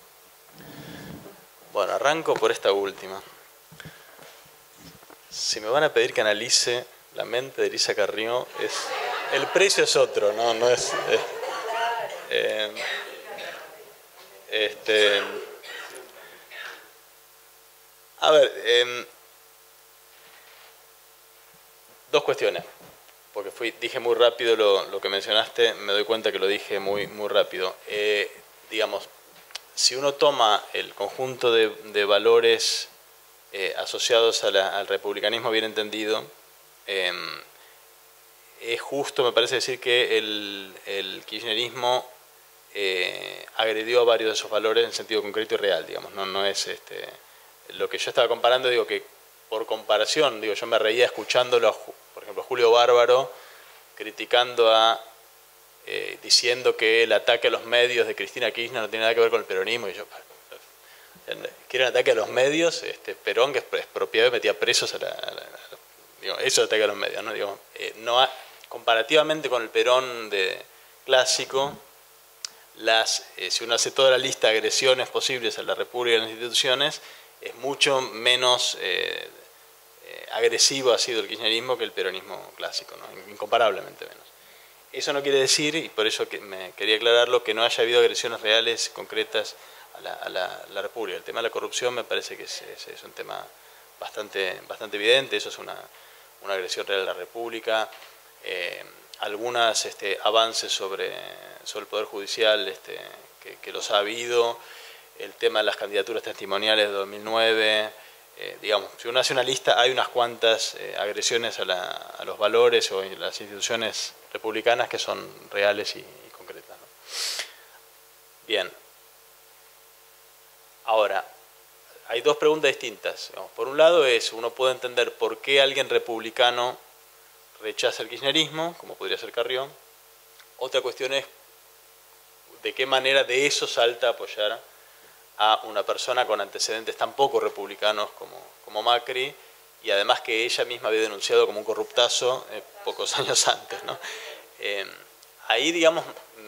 Bueno, arranco por esta última. Si me van a pedir que analice la mente de Elisa Carrió, es, el precio es otro, no, no es... Eh, eh, este, a ver, eh, dos cuestiones, porque fui, dije muy rápido lo, lo que mencionaste, me doy cuenta que lo dije muy, muy rápido. Eh, digamos, si uno toma el conjunto de, de valores eh, asociados a la, al republicanismo bien entendido, eh, es justo, me parece decir, que el, el kirchnerismo eh, agredió a varios de esos valores en sentido concreto y real, digamos. No, no es este, lo que yo estaba comparando, digo que por comparación, digo, yo me reía escuchándolo, a, por ejemplo, Julio Bárbaro criticando a, eh, diciendo que el ataque a los medios de Cristina Kirchner no tiene nada que ver con el peronismo, y yo, ¿quieren ataque a los medios? Este, Perón, que expropiaba y metía presos a la... A la, a la digo, eso es ataque a los medios, ¿no? Digo, eh, no ha, comparativamente con el Perón de, clásico, las, eh, si uno hace toda la lista de agresiones posibles a la República y a las instituciones, es mucho menos eh, eh, agresivo ha sido el kirchnerismo que el peronismo clásico, ¿no? Incomparablemente menos. Eso no quiere decir, y por eso que me quería aclararlo, que no haya habido agresiones reales, concretas a la, a la, a la República. El tema de la corrupción me parece que es, es, es un tema bastante, bastante evidente, eso es una, una agresión real a la República. Eh, algunos este, avances sobre, sobre el Poder Judicial este, que, que los ha habido, el tema de las candidaturas testimoniales de dos mil nueve, eh, digamos, si uno hace una lista, hay unas cuantas eh, agresiones a, la, a los valores o a las instituciones republicanas que son reales y, y concretas, ¿no? Bien. Ahora, hay dos preguntas distintas. Digamos, por un lado es, uno puede entender por qué alguien republicano rechaza el kirchnerismo, como podría ser Carrió. Otra cuestión es de qué manera de eso salta a apoyar a una persona con antecedentes tan poco republicanos como, como Macri, y además que ella misma había denunciado como un corruptazo eh, pocos años antes, ¿no? Eh, ahí, digamos,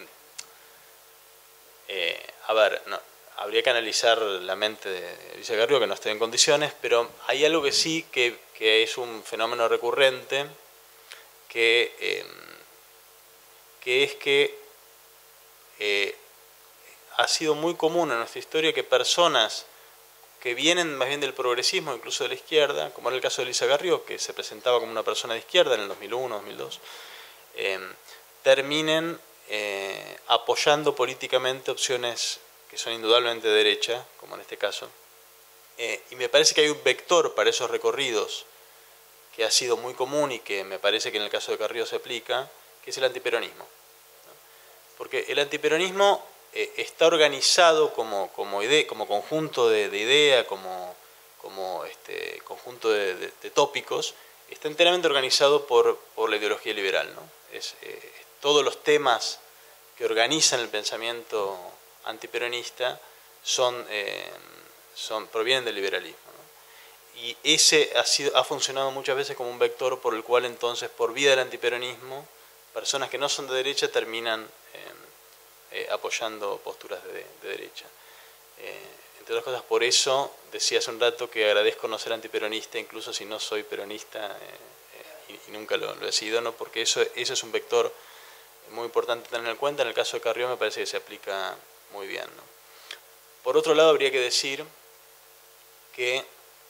eh, a ver, no, habría que analizar la mente de Elisa Carrió, que no estoy en condiciones, pero hay algo que sí, que, que es un fenómeno recurrente, que, eh, que es que eh, ha sido muy común en nuestra historia que personas que vienen más bien del progresismo, incluso de la izquierda, como en el caso de Elisa Carrió, que se presentaba como una persona de izquierda en el dos mil uno, dos mil dos, eh, terminen eh, apoyando políticamente opciones que son indudablemente de derecha, como en este caso. Eh, y me parece que hay un vector para esos recorridos que ha sido muy común y que me parece que en el caso de Carrió se aplica, que es el antiperonismo, ¿no? Porque el antiperonismo eh, está organizado como, como, idea, como conjunto de, de idea, como, como este, conjunto de, de, de tópicos, está enteramente organizado por, por la ideología liberal, ¿no? Es, eh, todos los temas que organizan el pensamiento antiperonista son, eh, son, provienen del liberalismo, ¿no? Y ese ha, sido, ha funcionado muchas veces como un vector por el cual entonces, por vía del antiperonismo, personas que no son de derecha terminan eh, eh, apoyando posturas de, de derecha. Eh, entre otras cosas, por eso decía hace un rato que agradezco no ser antiperonista, incluso si no soy peronista, eh, eh, y, y nunca lo, lo he sido, ¿no? Porque eso, eso es un vector muy importante tener en cuenta. En el caso de Carrió me parece que se aplica muy bien, ¿no? Por otro lado, habría que decir que,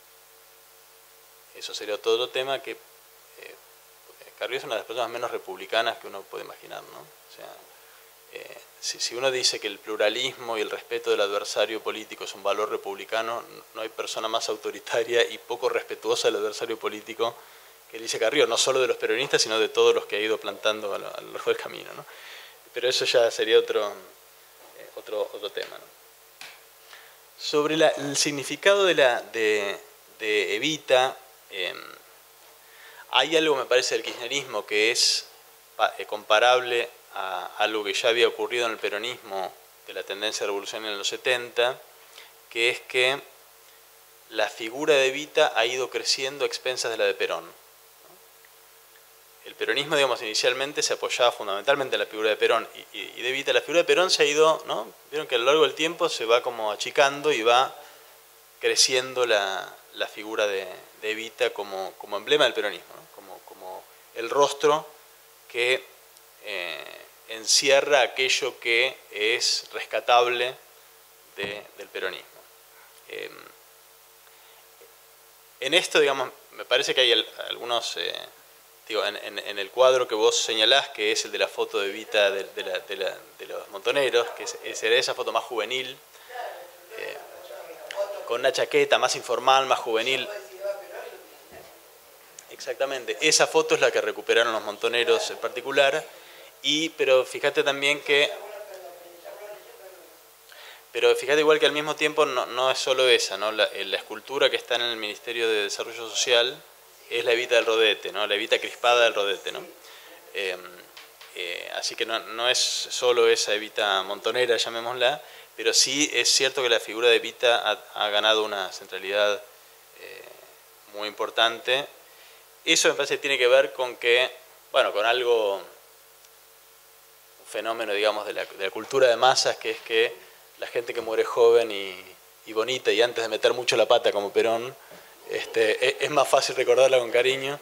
eso sería todo otro tema, que eh, Carrió es una de las personas menos republicanas que uno puede imaginar, ¿no? O sea, eh, si, si uno dice que el pluralismo y el respeto del adversario político es un valor republicano, no hay persona más autoritaria y poco respetuosa del adversario político que Alicia Carrió, no solo de los peronistas, sino de todos los que ha ido plantando a lo, a lo largo del camino, ¿no? Pero eso ya sería otro, eh, otro, otro tema, ¿no? Sobre la, el significado de, la, de, de Evita, eh, hay algo, me parece, del kirchnerismo que es eh, comparable a algo que ya había ocurrido en el peronismo de la tendencia revolucionaria en los setenta, que es que la figura de Evita ha ido creciendo a expensas de la de Perón. El peronismo, digamos, inicialmente se apoyaba fundamentalmente en la figura de Perón y, y, y de Evita. La figura de Perón se ha ido, ¿no? Vieron que a lo largo del tiempo se va como achicando y va creciendo la, la figura de, de Evita como, como emblema del peronismo, ¿no? Como, como el rostro que eh, encierra aquello que es rescatable de, del peronismo. Eh, en esto, digamos, me parece que hay el, algunos... Eh, Digo, en, en, en el cuadro que vos señalás, que es el de la foto de Evita de, de, la, de, la, de los montoneros, que es, es esa foto más juvenil, eh, con una chaqueta más informal, más juvenil. Exactamente, esa foto es la que recuperaron los montoneros en particular, y, pero fíjate también que... Pero fíjate igual que al mismo tiempo no, no es solo esa, ¿no? La, la escultura que está en el Ministerio de Desarrollo Social es la Evita del Rodete, ¿no? La Evita crispada del Rodete, ¿no? Eh, eh, así que no, no es solo esa Evita montonera, llamémosla, pero sí es cierto que la figura de Evita ha, ha ganado una centralidad eh, muy importante. Eso me parece que tiene que ver con que, bueno, con algo, un fenómeno, digamos, de la, de la cultura de masas, que es que la gente que muere joven y, y bonita y antes de meter mucho la pata como Perón, Este, es más fácil recordarla con cariño,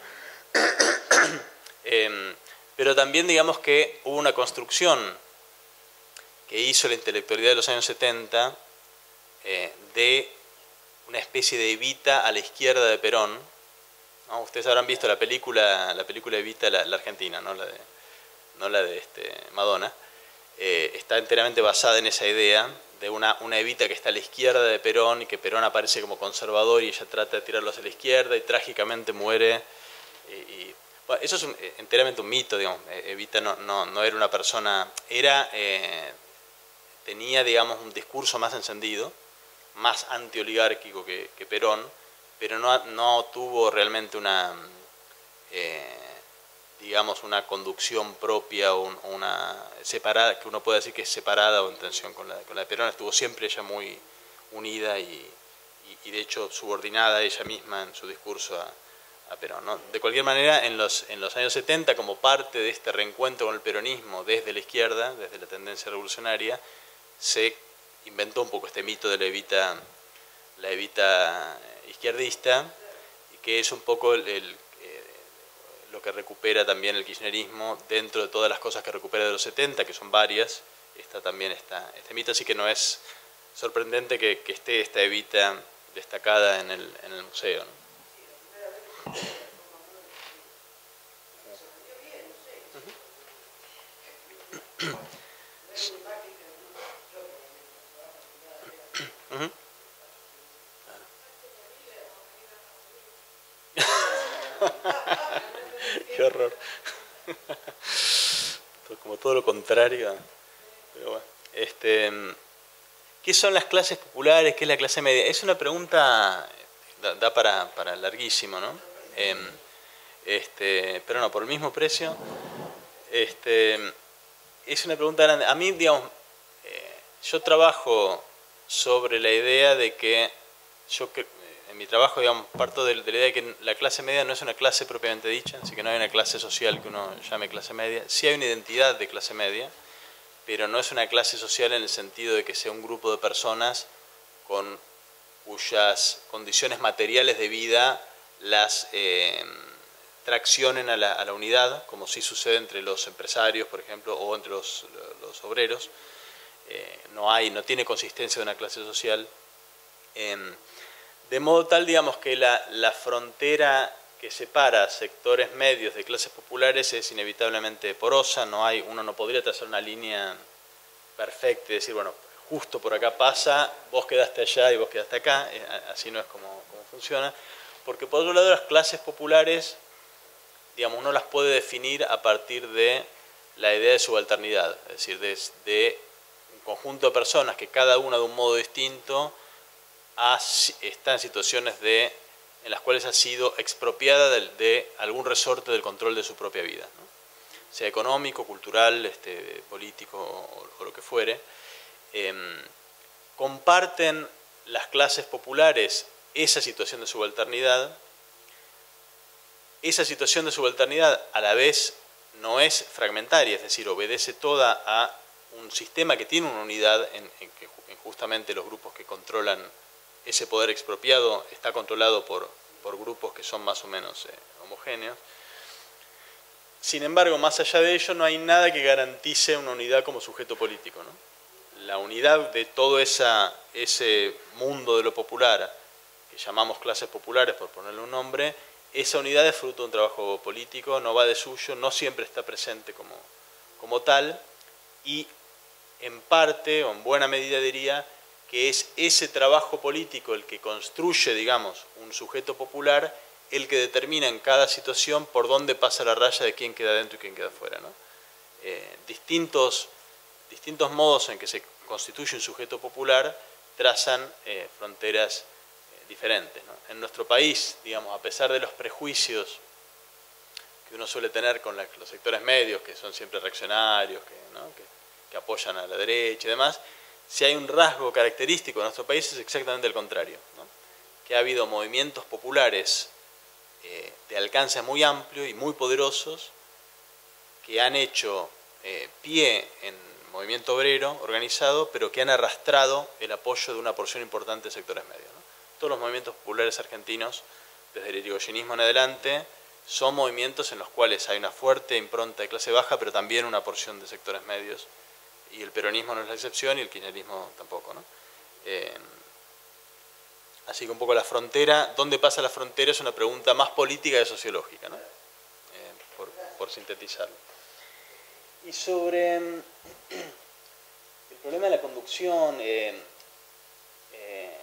eh, pero también digamos que hubo una construcción que hizo la intelectualidad de los años setenta eh, de una especie de Evita a la izquierda de Perón, ¿no? Ustedes habrán visto la película, la película Evita, la, la argentina, no la de, no la de este, Madonna, eh, está enteramente basada en esa idea de una, una Evita que está a la izquierda de Perón y que Perón aparece como conservador y ella trata de tirarlo hacia la izquierda y trágicamente muere. Y, y, bueno, eso es un, enteramente un mito, digamos. Evita no, no, no era una persona, era, eh, tenía, digamos, un discurso más encendido, más antioligárquico que, que Perón, pero no, no tuvo realmente una, eh, digamos, una conducción propia o un, una separada, que uno puede decir que es separada o en tensión con la, con la de Perón. Estuvo siempre ella muy unida y, y, y de hecho subordinada ella misma en su discurso a, a Perón, ¿no? De cualquier manera, en los, en los años setenta, como parte de este reencuentro con el peronismo desde la izquierda, desde la tendencia revolucionaria, se inventó un poco este mito de la Evita, la Evita izquierdista, que es un poco el, el lo que recupera también el kirchnerismo dentro de todas las cosas que recupera de los setenta, que son varias. Está también está este mito, así que no es sorprendente que, que esté esta Evita destacada en el, en el museo, ¿no? Uh-huh. Uh-huh. Qué horror. Como todo lo contrario. Pero bueno. Este, ¿qué son las clases populares? ¿Qué es la clase media? Es una pregunta, da, da para, para larguísimo, ¿no? Eh, este, pero no, por el mismo precio. Este, es una pregunta grande. A mí, digamos, eh, yo trabajo sobre la idea de que yo en mi trabajo, digamos, parto de, de la idea de que la clase media no es una clase propiamente dicha, así que no hay una clase social que uno llame clase media. Sí hay una identidad de clase media, pero no es una clase social en el sentido de que sea un grupo de personas con cuyas condiciones materiales de vida las eh, traccionen a la, a la unidad, como sí sucede entre los empresarios, por ejemplo, o entre los, los obreros. Eh, no hay, no tiene consistencia de una clase social. Eh, de modo tal, digamos, que la, la frontera que separa sectores medios de clases populares es inevitablemente porosa. No hay, uno no podría trazar una línea perfecta y decir, bueno, justo por acá pasa, vos quedaste allá y vos quedaste acá, así no es como, como funciona, porque por otro lado las clases populares, digamos, uno las puede definir a partir de la idea de subalternidad, es decir, de, de un conjunto de personas que cada una de un modo distinto ha, está en situaciones de, en las cuales ha sido expropiada de, de algún resorte del control de su propia vida, ¿no? Sea económico, cultural, este, político o, o lo que fuere. Eh, comparten las clases populares esa situación de subalternidad. Esa situación de subalternidad a la vez no es fragmentaria, es decir, obedece toda a un sistema que tiene una unidad en, en que en justamente los grupos que controlan ese poder expropiado está controlado por, por grupos que son más o menos eh, homogéneos. Sin embargo, más allá de ello, no hay nada que garantice una unidad como sujeto político, ¿no? La unidad de todo esa, ese mundo de lo popular, que llamamos clases populares por ponerle un nombre, esa unidad es fruto de un trabajo político, no va de suyo, no siempre está presente como, como tal, y en parte, o en buena medida diría, que es ese trabajo político el que construye, digamos, un sujeto popular, el que determina en cada situación por dónde pasa la raya de quién queda dentro y quién queda fuera, ¿no? Eh, distintos, distintos modos en que se constituye un sujeto popular trazan eh, fronteras eh, diferentes, ¿no? En nuestro país, digamos, a pesar de los prejuicios que uno suele tener con la, los sectores medios, que son siempre reaccionarios, que, ¿no? que, que apoyan a la derecha y demás, si hay un rasgo característico de nuestro país es exactamente el contrario, ¿no? Que ha habido movimientos populares eh, de alcance muy amplio y muy poderosos que han hecho eh, pie en movimiento obrero organizado, pero que han arrastrado el apoyo de una porción importante de sectores medios, ¿no? Todos los movimientos populares argentinos, desde el irigoyenismo en adelante, son movimientos en los cuales hay una fuerte impronta de clase baja, pero también una porción de sectores medios, y el peronismo no es la excepción y el kirchnerismo tampoco, ¿no? Eh, así que un poco la frontera, ¿dónde pasa la frontera? Es una pregunta más política que sociológica, ¿no? Eh, por, por sintetizarlo. Y sobre el problema de la conducción, eh, eh,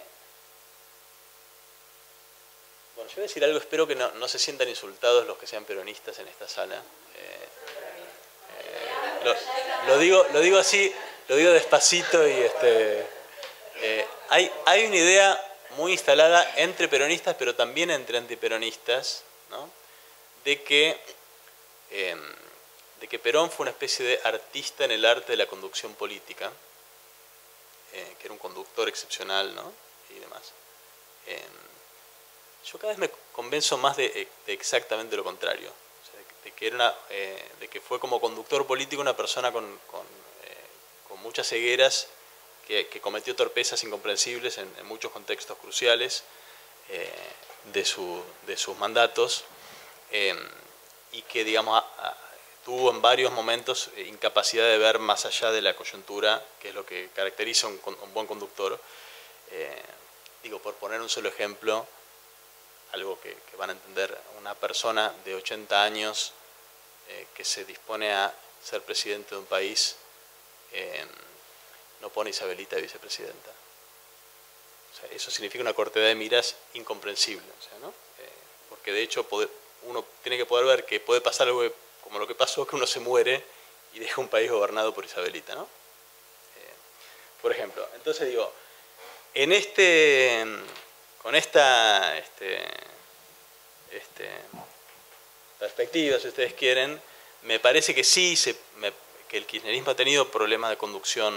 bueno, yo voy a decir algo, espero que no, no se sientan insultados los que sean peronistas en esta sala. Eh, eh, lo, lo, digo, lo digo así, lo digo despacito y este, eh, hay, hay una idea muy instalada entre peronistas, pero también entre antiperonistas, ¿no? De que... Eh, de que Perón fue una especie de artista en el arte de la conducción política, eh, que era un conductor excepcional, ¿no? Y demás. Eh, yo cada vez me convenzo más de, de exactamente lo contrario, o sea, de, de, que era una, eh, de que fue como conductor político una persona con, con, eh, con muchas cegueras, que, que cometió torpezas incomprensibles en, en muchos contextos cruciales eh, de, su, de sus mandatos, eh, y que, digamos, a, a, tuvo en varios momentos incapacidad de ver más allá de la coyuntura, que es lo que caracteriza a un, un buen conductor. Eh, digo, por poner un solo ejemplo, algo que, que van a entender, una persona de ochenta años eh, que se dispone a ser presidente de un país, eh, no pone a Isabelita de vicepresidenta. O sea, eso significa una cortedad de miras incomprensible, o sea, ¿no? Eh, porque de hecho poder, uno tiene que poder ver que puede pasar algo que, como lo que pasó, que uno se muere y deja un país gobernado por Isabelita, ¿no? Eh, por ejemplo, entonces digo, en este, con esta este, este, perspectiva, si ustedes quieren, me parece que sí, se, me, que el kirchnerismo ha tenido problemas de conducción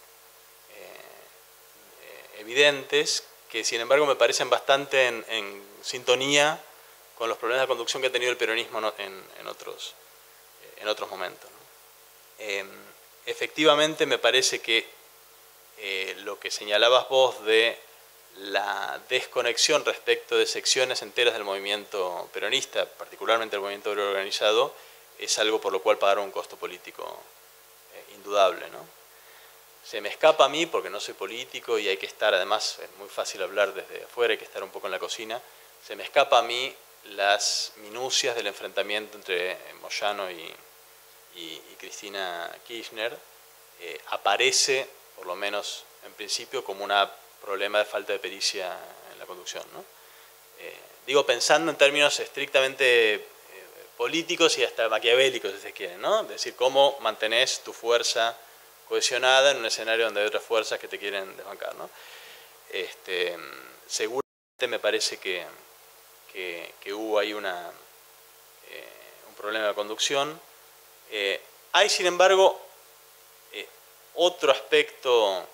eh, evidentes, que sin embargo me parecen bastante en, en sintonía con los problemas de conducción que ha tenido el peronismo en, en otros en otros momentos, ¿no? Eh, efectivamente me parece que eh, lo que señalabas vos de la desconexión respecto de secciones enteras del movimiento peronista, particularmente el movimiento obrero organizado, es algo por lo cual pagaron un costo político eh, indudable, ¿no? Se me escapa a mí, porque no soy político y hay que estar, además es muy fácil hablar desde afuera, hay que estar un poco en la cocina, se me escapa a mí las minucias del enfrentamiento entre Moyano y, y, y Cristina Kirchner, eh, aparece, por lo menos en principio, como un problema de falta de pericia en la conducción, ¿no? Eh, digo, pensando en términos estrictamente eh, políticos y hasta maquiavélicos, si se quiere, ¿no? Es decir, cómo mantenés tu fuerza cohesionada en un escenario donde hay otras fuerzas que te quieren desbancar, ¿no? Este, seguramente me parece que, que, que hubo ahí una, eh, un problema de conducción. Eh, hay, sin embargo, eh, otro aspecto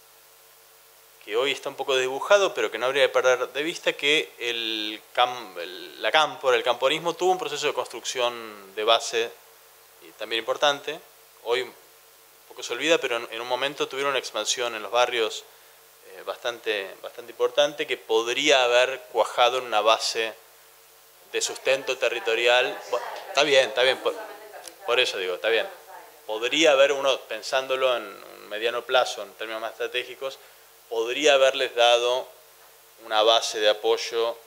que hoy está un poco dibujado, pero que no habría que perder de vista, que el, cam, el, la cámpora, el camporismo, tuvo un proceso de construcción de base y también importante. Hoy un poco se olvida, pero en, en un momento tuvieron una expansión en los barrios eh, bastante, bastante importante, que podría haber cuajado en una base de sustento territorial. Bueno, está bien, está bien, por, por eso digo, está bien. Podría haber uno, pensándolo en un mediano plazo, en términos más estratégicos, podría haberles dado una base de apoyo eh,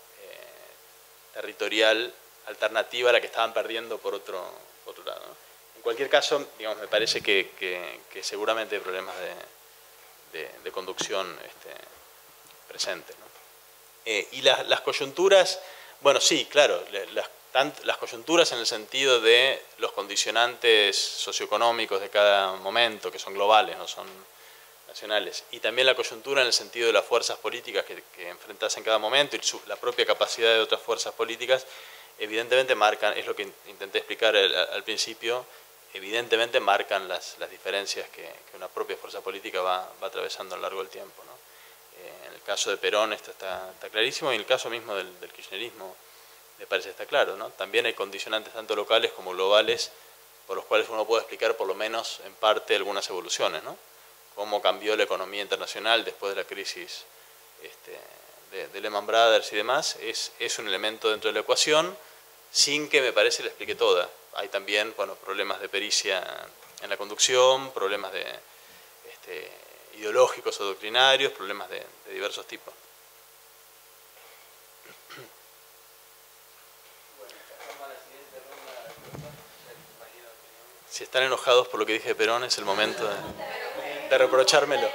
territorial alternativa a la que estaban perdiendo por otro, por otro lado, ¿no? En cualquier caso, digamos, me parece que, que, que seguramente hay problemas de, de, de conducción este, presentes, ¿no? Eh, y las, las coyunturas, bueno, sí, claro, las, tant, las coyunturas en el sentido de los condicionantes socioeconómicos de cada momento, que son globales, no son nacionales, y también la coyuntura en el sentido de las fuerzas políticas que, que enfrentas en cada momento y su, la propia capacidad de otras fuerzas políticas, evidentemente marcan, es lo que intenté explicar al, al principio, evidentemente marcan las, las diferencias que, que una propia fuerza política va, va atravesando a lo largo del tiempo, ¿no? Eh, en el caso de Perón esto está, está clarísimo, y en el caso mismo del, del kirchnerismo me parece que está claro, ¿no? También hay condicionantes tanto locales como globales por los cuales uno puede explicar por lo menos en parte algunas evoluciones, ¿no? Cómo cambió la economía internacional después de la crisis este, de, de Lehman Brothers y demás, es, es un elemento dentro de la ecuación, sin que me parece la explique toda. Hay también, bueno, problemas de pericia en la conducción, problemas de, este, ideológicos o doctrinarios, problemas de, de diversos tipos. Si están enojados por lo que dije de Perón, es el momento de, de reprochármelo.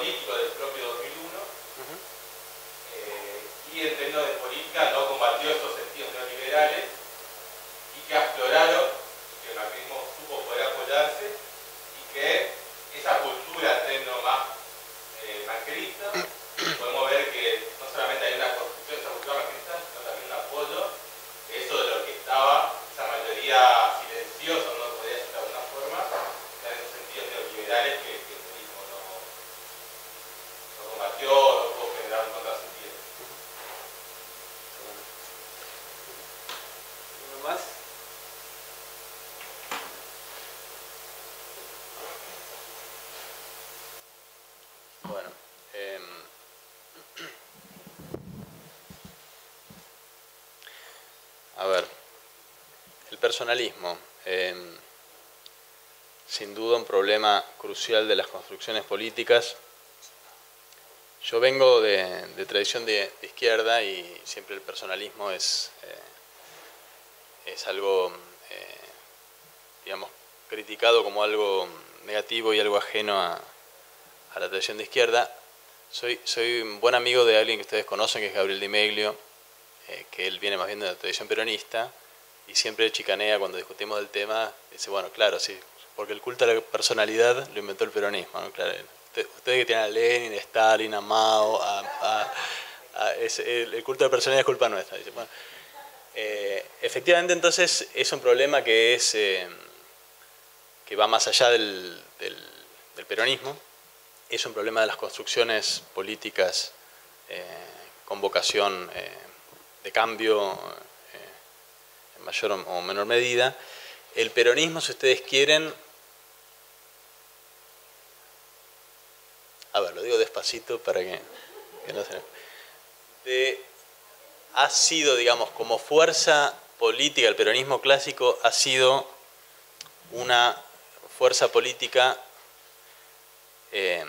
político del propio dos mil uno, eh, y en términos de política no combatió esos sentidos neoliberales y que afloraron, y que el macrismo supo poder apoyarse, y que esa cultura término más eh, macrista, podemos ver que no solamente hay una construcción de esa cultura macrista, sino también un apoyo, que eso de lo que estaba, esa mayoría silenciosa, no lo podría decir de alguna forma, eran esos sentidos neoliberales que, que el peronismo no, no combatió, no pudo generar un contrasentido. ¿Uno más? Bueno, eh, a ver, el personalismo, eh, sin duda un problema crucial de las construcciones políticas. Yo vengo de, de tradición de, de izquierda y siempre el personalismo es, eh, es algo, eh, digamos, criticado como algo negativo y algo ajeno a, a la tradición de izquierda. Soy, soy un buen amigo de alguien que ustedes conocen, que es Gabriel Di Meglio, eh, que él viene más bien de la tradición peronista, y siempre chicanea cuando discutimos del tema, dice, bueno, claro, sí, porque el culto a la personalidad lo inventó el peronismo, ¿no? Claro, usted, ustedes que tienen a Lenin, a Stalin, a Mao, a, a, a, es, el, el culto a la personalidad es culpa nuestra. Dice, bueno, eh, efectivamente, entonces, es un problema que, es, eh, que va más allá del, del, del peronismo. Es un problema de las construcciones políticas eh, con vocación eh, de cambio eh, en mayor o menor medida. El peronismo, si ustedes quieren, a ver, lo digo despacito para que, que no se... De, ha sido, digamos, como fuerza política, el peronismo clásico ha sido una fuerza política Eh,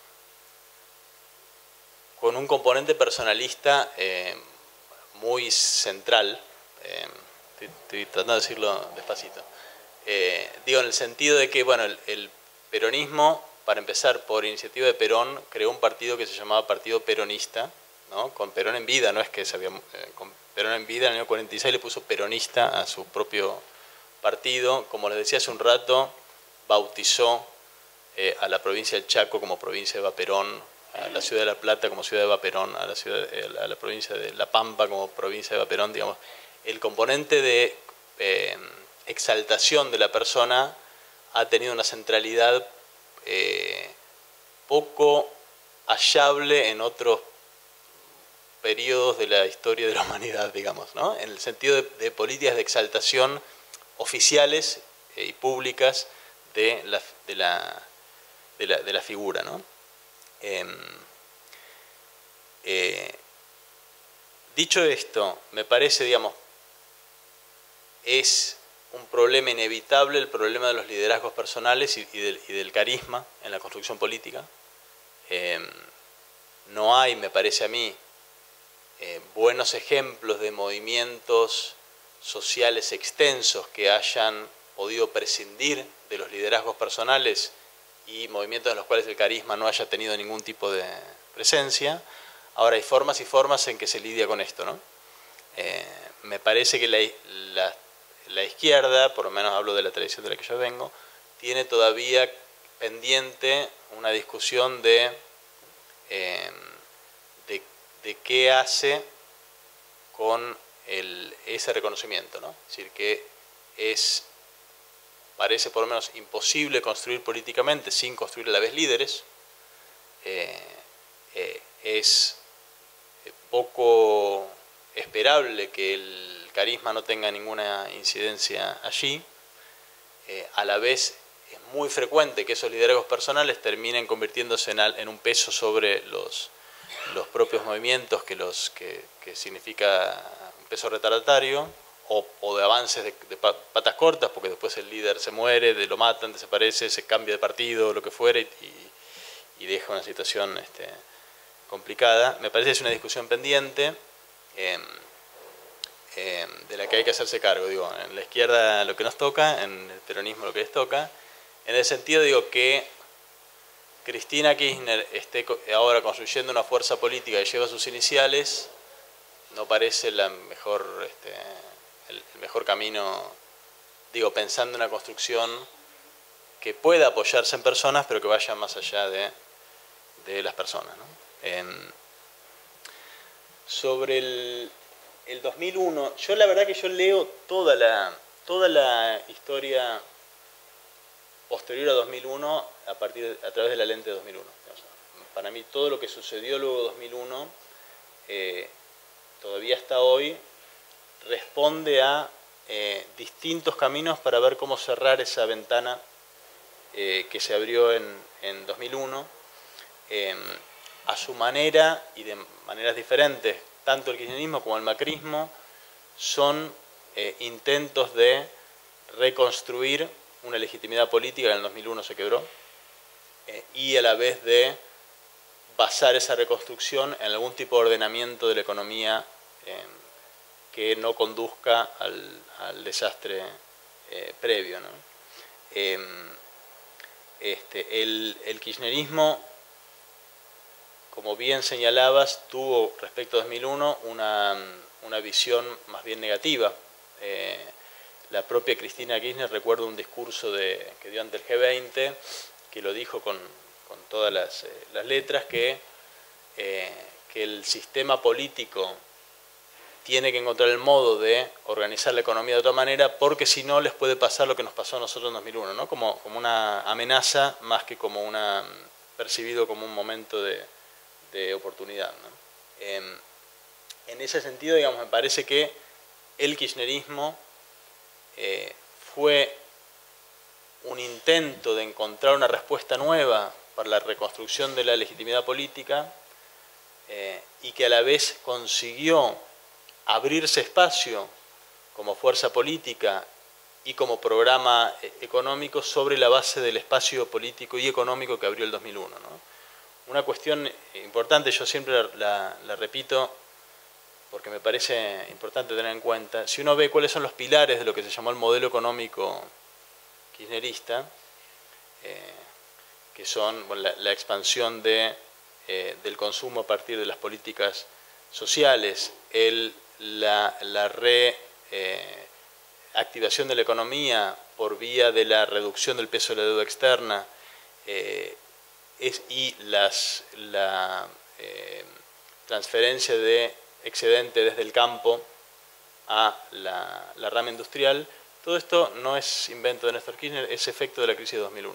con un componente personalista eh, muy central, eh, estoy, estoy tratando de decirlo despacito, eh, digo en el sentido de que, bueno, el, el peronismo, para empezar, por iniciativa de Perón, creó un partido que se llamaba Partido Peronista, ¿no? Con Perón en vida, no es que se había, eh, con Perón en vida en el año cuarenta y seis le puso peronista a su propio partido, como les decía hace un rato, bautizó Eh, a la provincia del Chaco como provincia de Vaperón, a la ciudad de La Plata como ciudad de Vaperón, a la, ciudad, eh, a la provincia de La Pampa como provincia de Vaperón, digamos. El componente de eh, exaltación de la persona ha tenido una centralidad eh, poco hallable en otros periodos de la historia de la humanidad, digamos, ¿no? En el sentido de, de políticas de exaltación oficiales eh, y públicas de la, de la De la, de la figura, ¿no? Eh, eh, dicho esto, me parece, digamos, es un problema inevitable el problema de los liderazgos personales y, y, del, y del carisma en la construcción política. Eh, no hay, me parece a mí, eh, buenos ejemplos de movimientos sociales extensos que hayan podido prescindir de los liderazgos personales y movimientos en los cuales el carisma no haya tenido ningún tipo de presencia. Ahora hay formas y formas en que se lidia con esto, ¿no? Eh, me parece que la, la, la izquierda, por lo menos hablo de la tradición de la que yo vengo, tiene todavía pendiente una discusión de, eh, de, de qué hace con el, ese reconocimiento, ¿no? Es decir, que es... parece por lo menos imposible construir políticamente sin construir a la vez líderes. Eh, eh, es poco esperable que el carisma no tenga ninguna incidencia allí. Eh, a la vez es muy frecuente que esos liderazgos personales terminen convirtiéndose en, al, en un peso sobre los, los propios movimientos, que, los, que, que significa un peso retardatario. O, o de avances de, de patas cortas, porque después el líder se muere, de, lo matan, desaparece, se cambia de partido, lo que fuere, y, y deja una situación este, complicada. Me parece que es una discusión pendiente eh, eh, de la que hay que hacerse cargo. Digo, en la izquierda lo que nos toca, en el peronismo lo que les toca, en el sentido digo que Cristina Kirchner esté ahora construyendo una fuerza política que lleva sus iniciales, no parece la mejor, este, el, el mejor camino, digo, pensando en una construcción que pueda apoyarse en personas, pero que vaya más allá de, de las personas, ¿no? Eh, sobre el, el dos mil uno, yo la verdad que yo leo toda la, toda la historia posterior a dos mil uno a, partir, a través de la lente de dos mil uno. Para mí todo lo que sucedió luego de dos mil uno, eh, todavía hasta hoy, responde a eh, distintos caminos para ver cómo cerrar esa ventana eh, que se abrió en, en dos mil uno, eh, a su manera y de maneras diferentes. Tanto el kirchnerismo como el macrismo son eh, intentos de reconstruir una legitimidad política que en el dos mil uno se quebró, eh, y a la vez de basar esa reconstrucción en algún tipo de ordenamiento de la economía eh, que no conduzca al, al desastre eh, previo, ¿no? Eh, este, el, el kirchnerismo, como bien señalabas, tuvo respecto a dos mil uno una, una visión más bien negativa. Eh, la propia Cristina Kirchner, recuerdo un discurso de, que dio ante el G veinte, que lo dijo con, con todas las, eh, las letras, que, eh, que el sistema político tiene que encontrar el modo de organizar la economía de otra manera, porque si no les puede pasar lo que nos pasó a nosotros en dos mil uno, ¿no? Como, como una amenaza más que como una, percibido como un momento de, de oportunidad, ¿no? Eh, en ese sentido, digamos, me parece que el kirchnerismo eh, fue un intento de encontrar una respuesta nueva para la reconstrucción de la legitimidad política, eh, y que a la vez consiguió abrirse espacio como fuerza política y como programa económico sobre la base del espacio político y económico que abrió el dos mil uno, ¿no? Una cuestión importante, yo siempre la, la, la repito porque me parece importante tener en cuenta, si uno ve cuáles son los pilares de lo que se llamó el modelo económico kirchnerista, eh, que son bueno, la, la expansión de, eh, del consumo a partir de las políticas sociales, el la, la reactivación eh, de la economía por vía de la reducción del peso de la deuda externa, eh, es, y las, la eh, transferencia de excedente desde el campo a la, la rama industrial, todo esto no es invento de Néstor Kirchner, es efecto de la crisis de dos mil uno.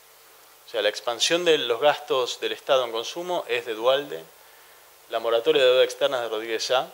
O sea, la expansión de los gastos del Estado en consumo es de Duhalde, la moratoria de deuda externa es de Rodríguez Sá,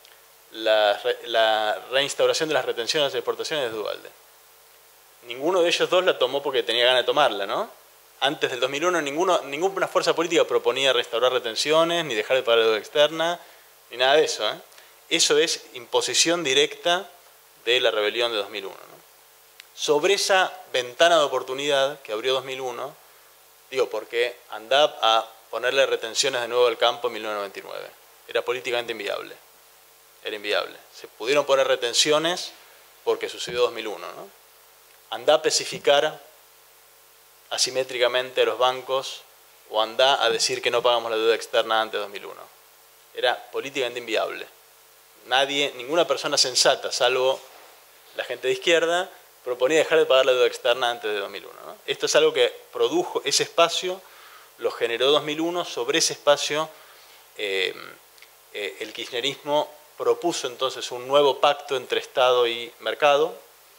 La, la reinstauración de las retenciones de exportaciones de Duhalde. Ninguno de ellos dos la tomó porque tenía ganas de tomarla, ¿no? Antes del dos mil uno ninguno, ninguna fuerza política proponía restaurar retenciones, ni dejar de pagar la deuda externa, ni nada de eso, ¿eh? Eso es imposición directa de la rebelión de dos mil uno, ¿no? Sobre esa ventana de oportunidad que abrió dos mil uno, digo, porque andaba a ponerle retenciones de nuevo al campo en mil novecientos noventa y nueve. Era políticamente inviable. Era inviable. Se pudieron poner retenciones porque sucedió dos mil uno, ¿no? Andá a especificar asimétricamente a los bancos o andá a decir que no pagamos la deuda externa antes de dos mil uno. Era políticamente inviable. Nadie, ninguna persona sensata, salvo la gente de izquierda, proponía dejar de pagar la deuda externa antes de dos mil uno, ¿no? Esto es algo que produjo, ese espacio lo generó dos mil uno, sobre ese espacio eh, eh, el kirchnerismo propuso entonces un nuevo pacto entre Estado y mercado,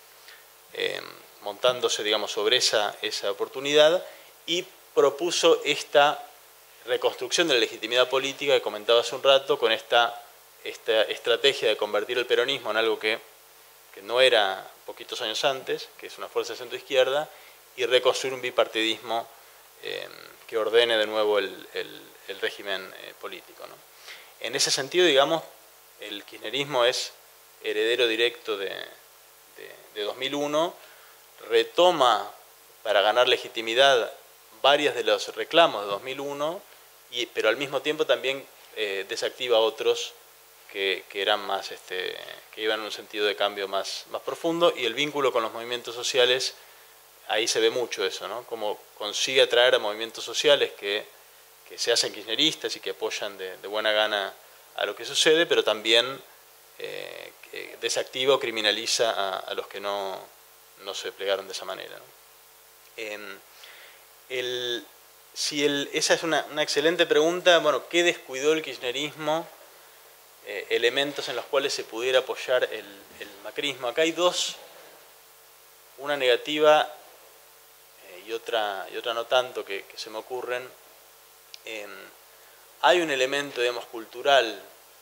eh, montándose, digamos, sobre esa, esa oportunidad, y propuso esta reconstrucción de la legitimidad política que comentaba hace un rato, con esta, esta estrategia de convertir el peronismo en algo que, que no era poquitos años antes, que es una fuerza de centro-izquierda, y reconstruir un bipartidismo eh, que ordene de nuevo el, el, el régimen eh, político, ¿no? En ese sentido, digamos, el kirchnerismo es heredero directo de, de, de dos mil uno, retoma para ganar legitimidad varias de los reclamos de dos mil uno, y, pero al mismo tiempo también eh, desactiva otros que, que eran más, este, que iban en un sentido de cambio más, más profundo, y el vínculo con los movimientos sociales ahí se ve mucho eso, ¿no? Cómo consigue atraer a movimientos sociales que, que se hacen kirchneristas y que apoyan de, de buena gana a lo que sucede, pero también eh, que desactiva o criminaliza a, a los que no, no se plegaron de esa manera, ¿no? Eh, el, si el, esa es una, una excelente pregunta. Bueno, ¿qué descuidó el kirchnerismo? Eh, elementos en los cuales se pudiera apoyar el, el macrismo. Acá hay dos, una negativa eh, y, otra, y otra no tanto que, que se me ocurren. Eh, hay un elemento, digamos, cultural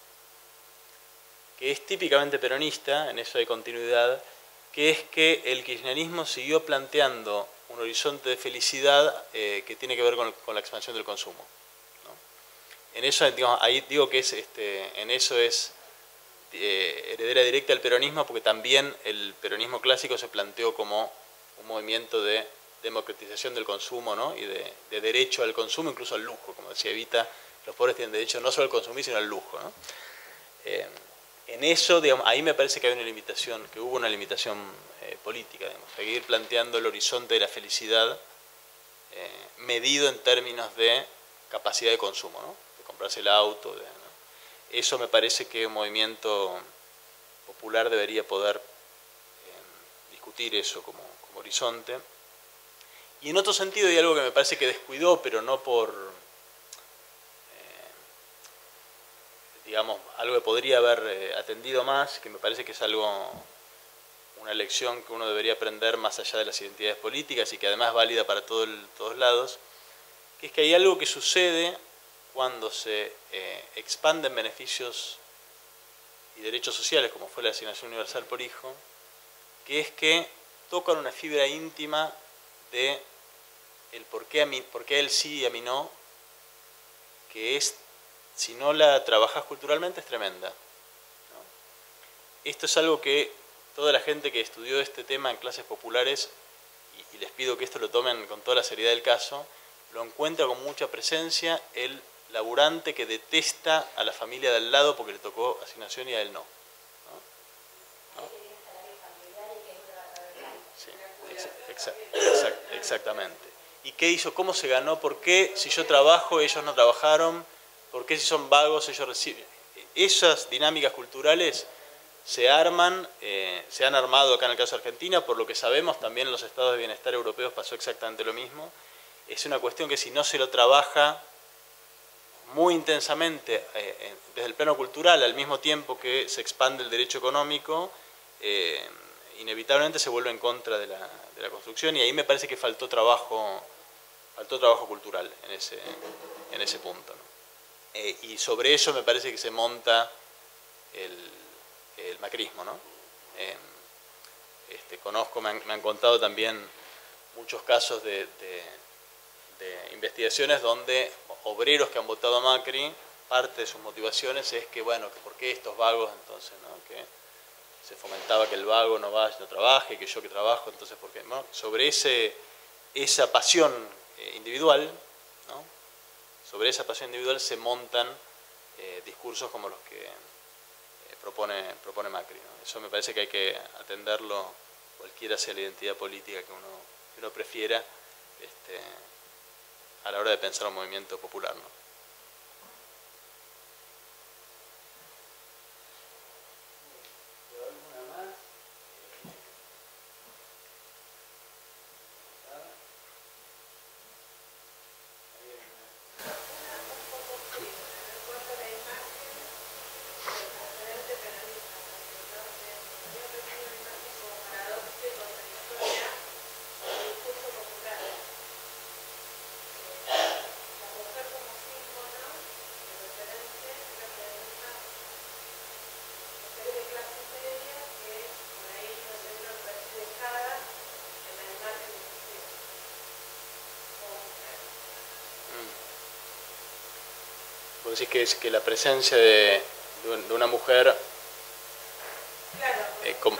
que es típicamente peronista, en eso hay continuidad, que es que el kirchnerismo siguió planteando un horizonte de felicidad eh, que tiene que ver con, con la expansión del consumo, ¿no? En eso, digamos, ahí digo que es, este, en eso es eh, heredera directa del peronismo, porque también el peronismo clásico se planteó como un movimiento de democratización del consumo, ¿no? Y de, de derecho al consumo, incluso al lujo, como decía Evita, los pobres tienen derecho no solo al consumir, sino al lujo, ¿no? Eh, en eso, digamos, ahí me parece que hay una limitación, que hubo una limitación eh, política, digamos, seguir planteando el horizonte de la felicidad eh, medido en términos de capacidad de consumo, ¿no? De comprarse el auto, de, ¿no? Eso me parece que un movimiento popular debería poder eh, discutir eso como, como horizonte. Y en otro sentido hay algo que me parece que descuidó, pero no por... digamos, algo que podría haber eh, atendido más, que me parece que es algo, una lección que uno debería aprender más allá de las identidades políticas y que además es válida para todo el, todos lados, que es que hay algo que sucede cuando se eh, expanden beneficios y derechos sociales, como fue la asignación universal por hijo, que es que tocan una fibra íntima de el por qué a, mí, por qué a él sí y a mí no, que es, si no la trabajas culturalmente, es tremenda, ¿no? Esto es algo que toda la gente que estudió este tema en clases populares, y, y les pido que esto lo tomen con toda la seriedad del caso, lo encuentra con mucha presencia el laburante que detesta a la familia de al lado porque le tocó asignación y a él no, ¿no? ¿No? Sí, exa, exa, exactamente. ¿Y qué hizo? ¿Cómo se ganó? ¿Por qué si yo trabajo ellos no trabajaron? ¿Por qué si son vagos ellos reciben? Esas dinámicas culturales se arman, eh, se han armado acá en el caso de Argentina, por lo que sabemos también en los estados de bienestar europeos pasó exactamente lo mismo. Es una cuestión que si no se lo trabaja muy intensamente eh, desde el plano cultural, al mismo tiempo que se expande el derecho económico, eh, inevitablemente se vuelve en contra de la, de la construcción, y ahí me parece que faltó trabajo, faltó trabajo cultural en ese, en ese punto, ¿no? Eh, y sobre eso me parece que se monta el, el macrismo, ¿no? Eh, este, conozco, me han, me han contado también muchos casos de, de, de investigaciones donde obreros que han votado a Macri, parte de sus motivaciones es que, bueno, ¿por qué estos vagos entonces, ¿no? Que se fomentaba que el vago no vaya, no trabaje, que yo que trabajo, entonces, ¿por qué? ¿No? Sobre ese, esa pasión eh, individual, ¿no? Sobre esa pasión individual se montan eh, discursos como los que eh, propone, propone Macri, ¿no? Eso me parece que hay que atenderlo, cualquiera sea la identidad política que uno, que uno prefiera, este, a la hora de pensar un movimiento popular, ¿no? Vos decís que es que la presencia de, de una mujer eh, com...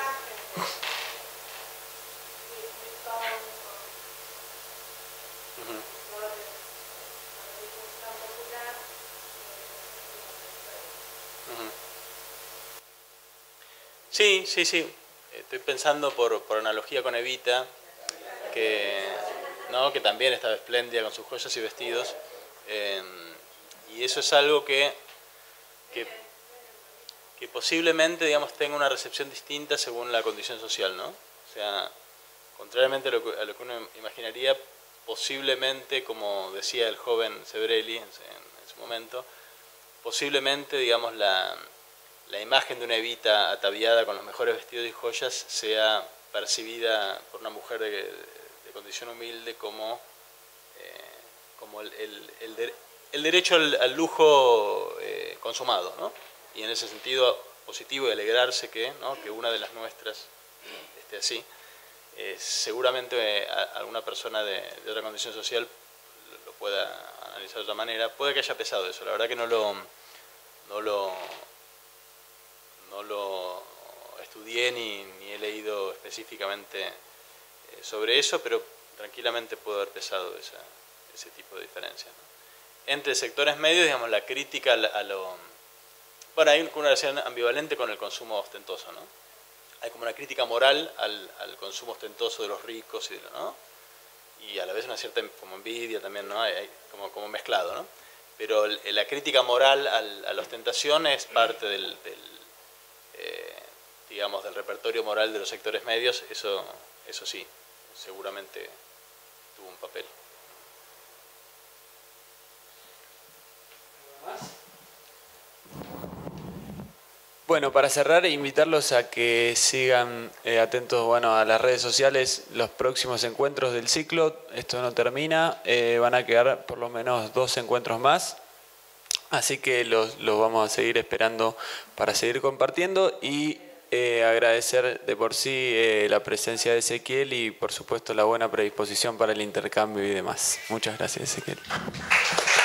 Sí, sí, sí. Estoy pensando por, por analogía con Evita. que, ¿no? que también estaba espléndida con sus joyas y vestidos. Eh, y eso es algo que, que, que posiblemente, digamos, tenga una recepción distinta según la condición social, ¿no? O sea, contrariamente a lo que, a lo que uno imaginaría, posiblemente, como decía el joven Sebrelli en, en, en su momento, posiblemente, digamos, la, la imagen de una Evita ataviada con los mejores vestidos y joyas sea percibida por una mujer de, de, de condición humilde como, eh, como el, el, el, de, el derecho al, al lujo eh, consumado, ¿no? Y en ese sentido positivo y alegrarse que, ¿no? que una de las nuestras esté así. Eh, seguramente eh, a, alguna persona de, de otra condición social lo pueda analizar de otra manera. Puede que haya pesado eso, la verdad que no lo, no lo, no lo estudié ni, ni he leído específicamente eh, sobre eso, pero tranquilamente puede haber pesado esa, ese tipo de diferencia, ¿no? Entre sectores medios, digamos, la crítica a lo... Bueno, hay una relación ambivalente con el consumo ostentoso, ¿no? Hay como una crítica moral al, al consumo ostentoso de los ricos y, de, ¿no? y a la vez una cierta como envidia también, ¿no? Hay, hay como, como mezclado, ¿no? Pero el, la crítica moral al, a la ostentación es parte del, del eh, digamos, del repertorio moral de los sectores medios. Eso, eso sí, seguramente tuvo un papel. Bueno, para cerrar, invitarlos a que sigan eh, atentos, bueno, a las redes sociales, los próximos encuentros del ciclo. Esto no termina, eh, van a quedar por lo menos dos encuentros más, así que los, los vamos a seguir esperando para seguir compartiendo y eh, agradecer de por sí eh, la presencia de Ezequiel y por supuesto la buena predisposición para el intercambio y demás. Muchas gracias, Ezequiel.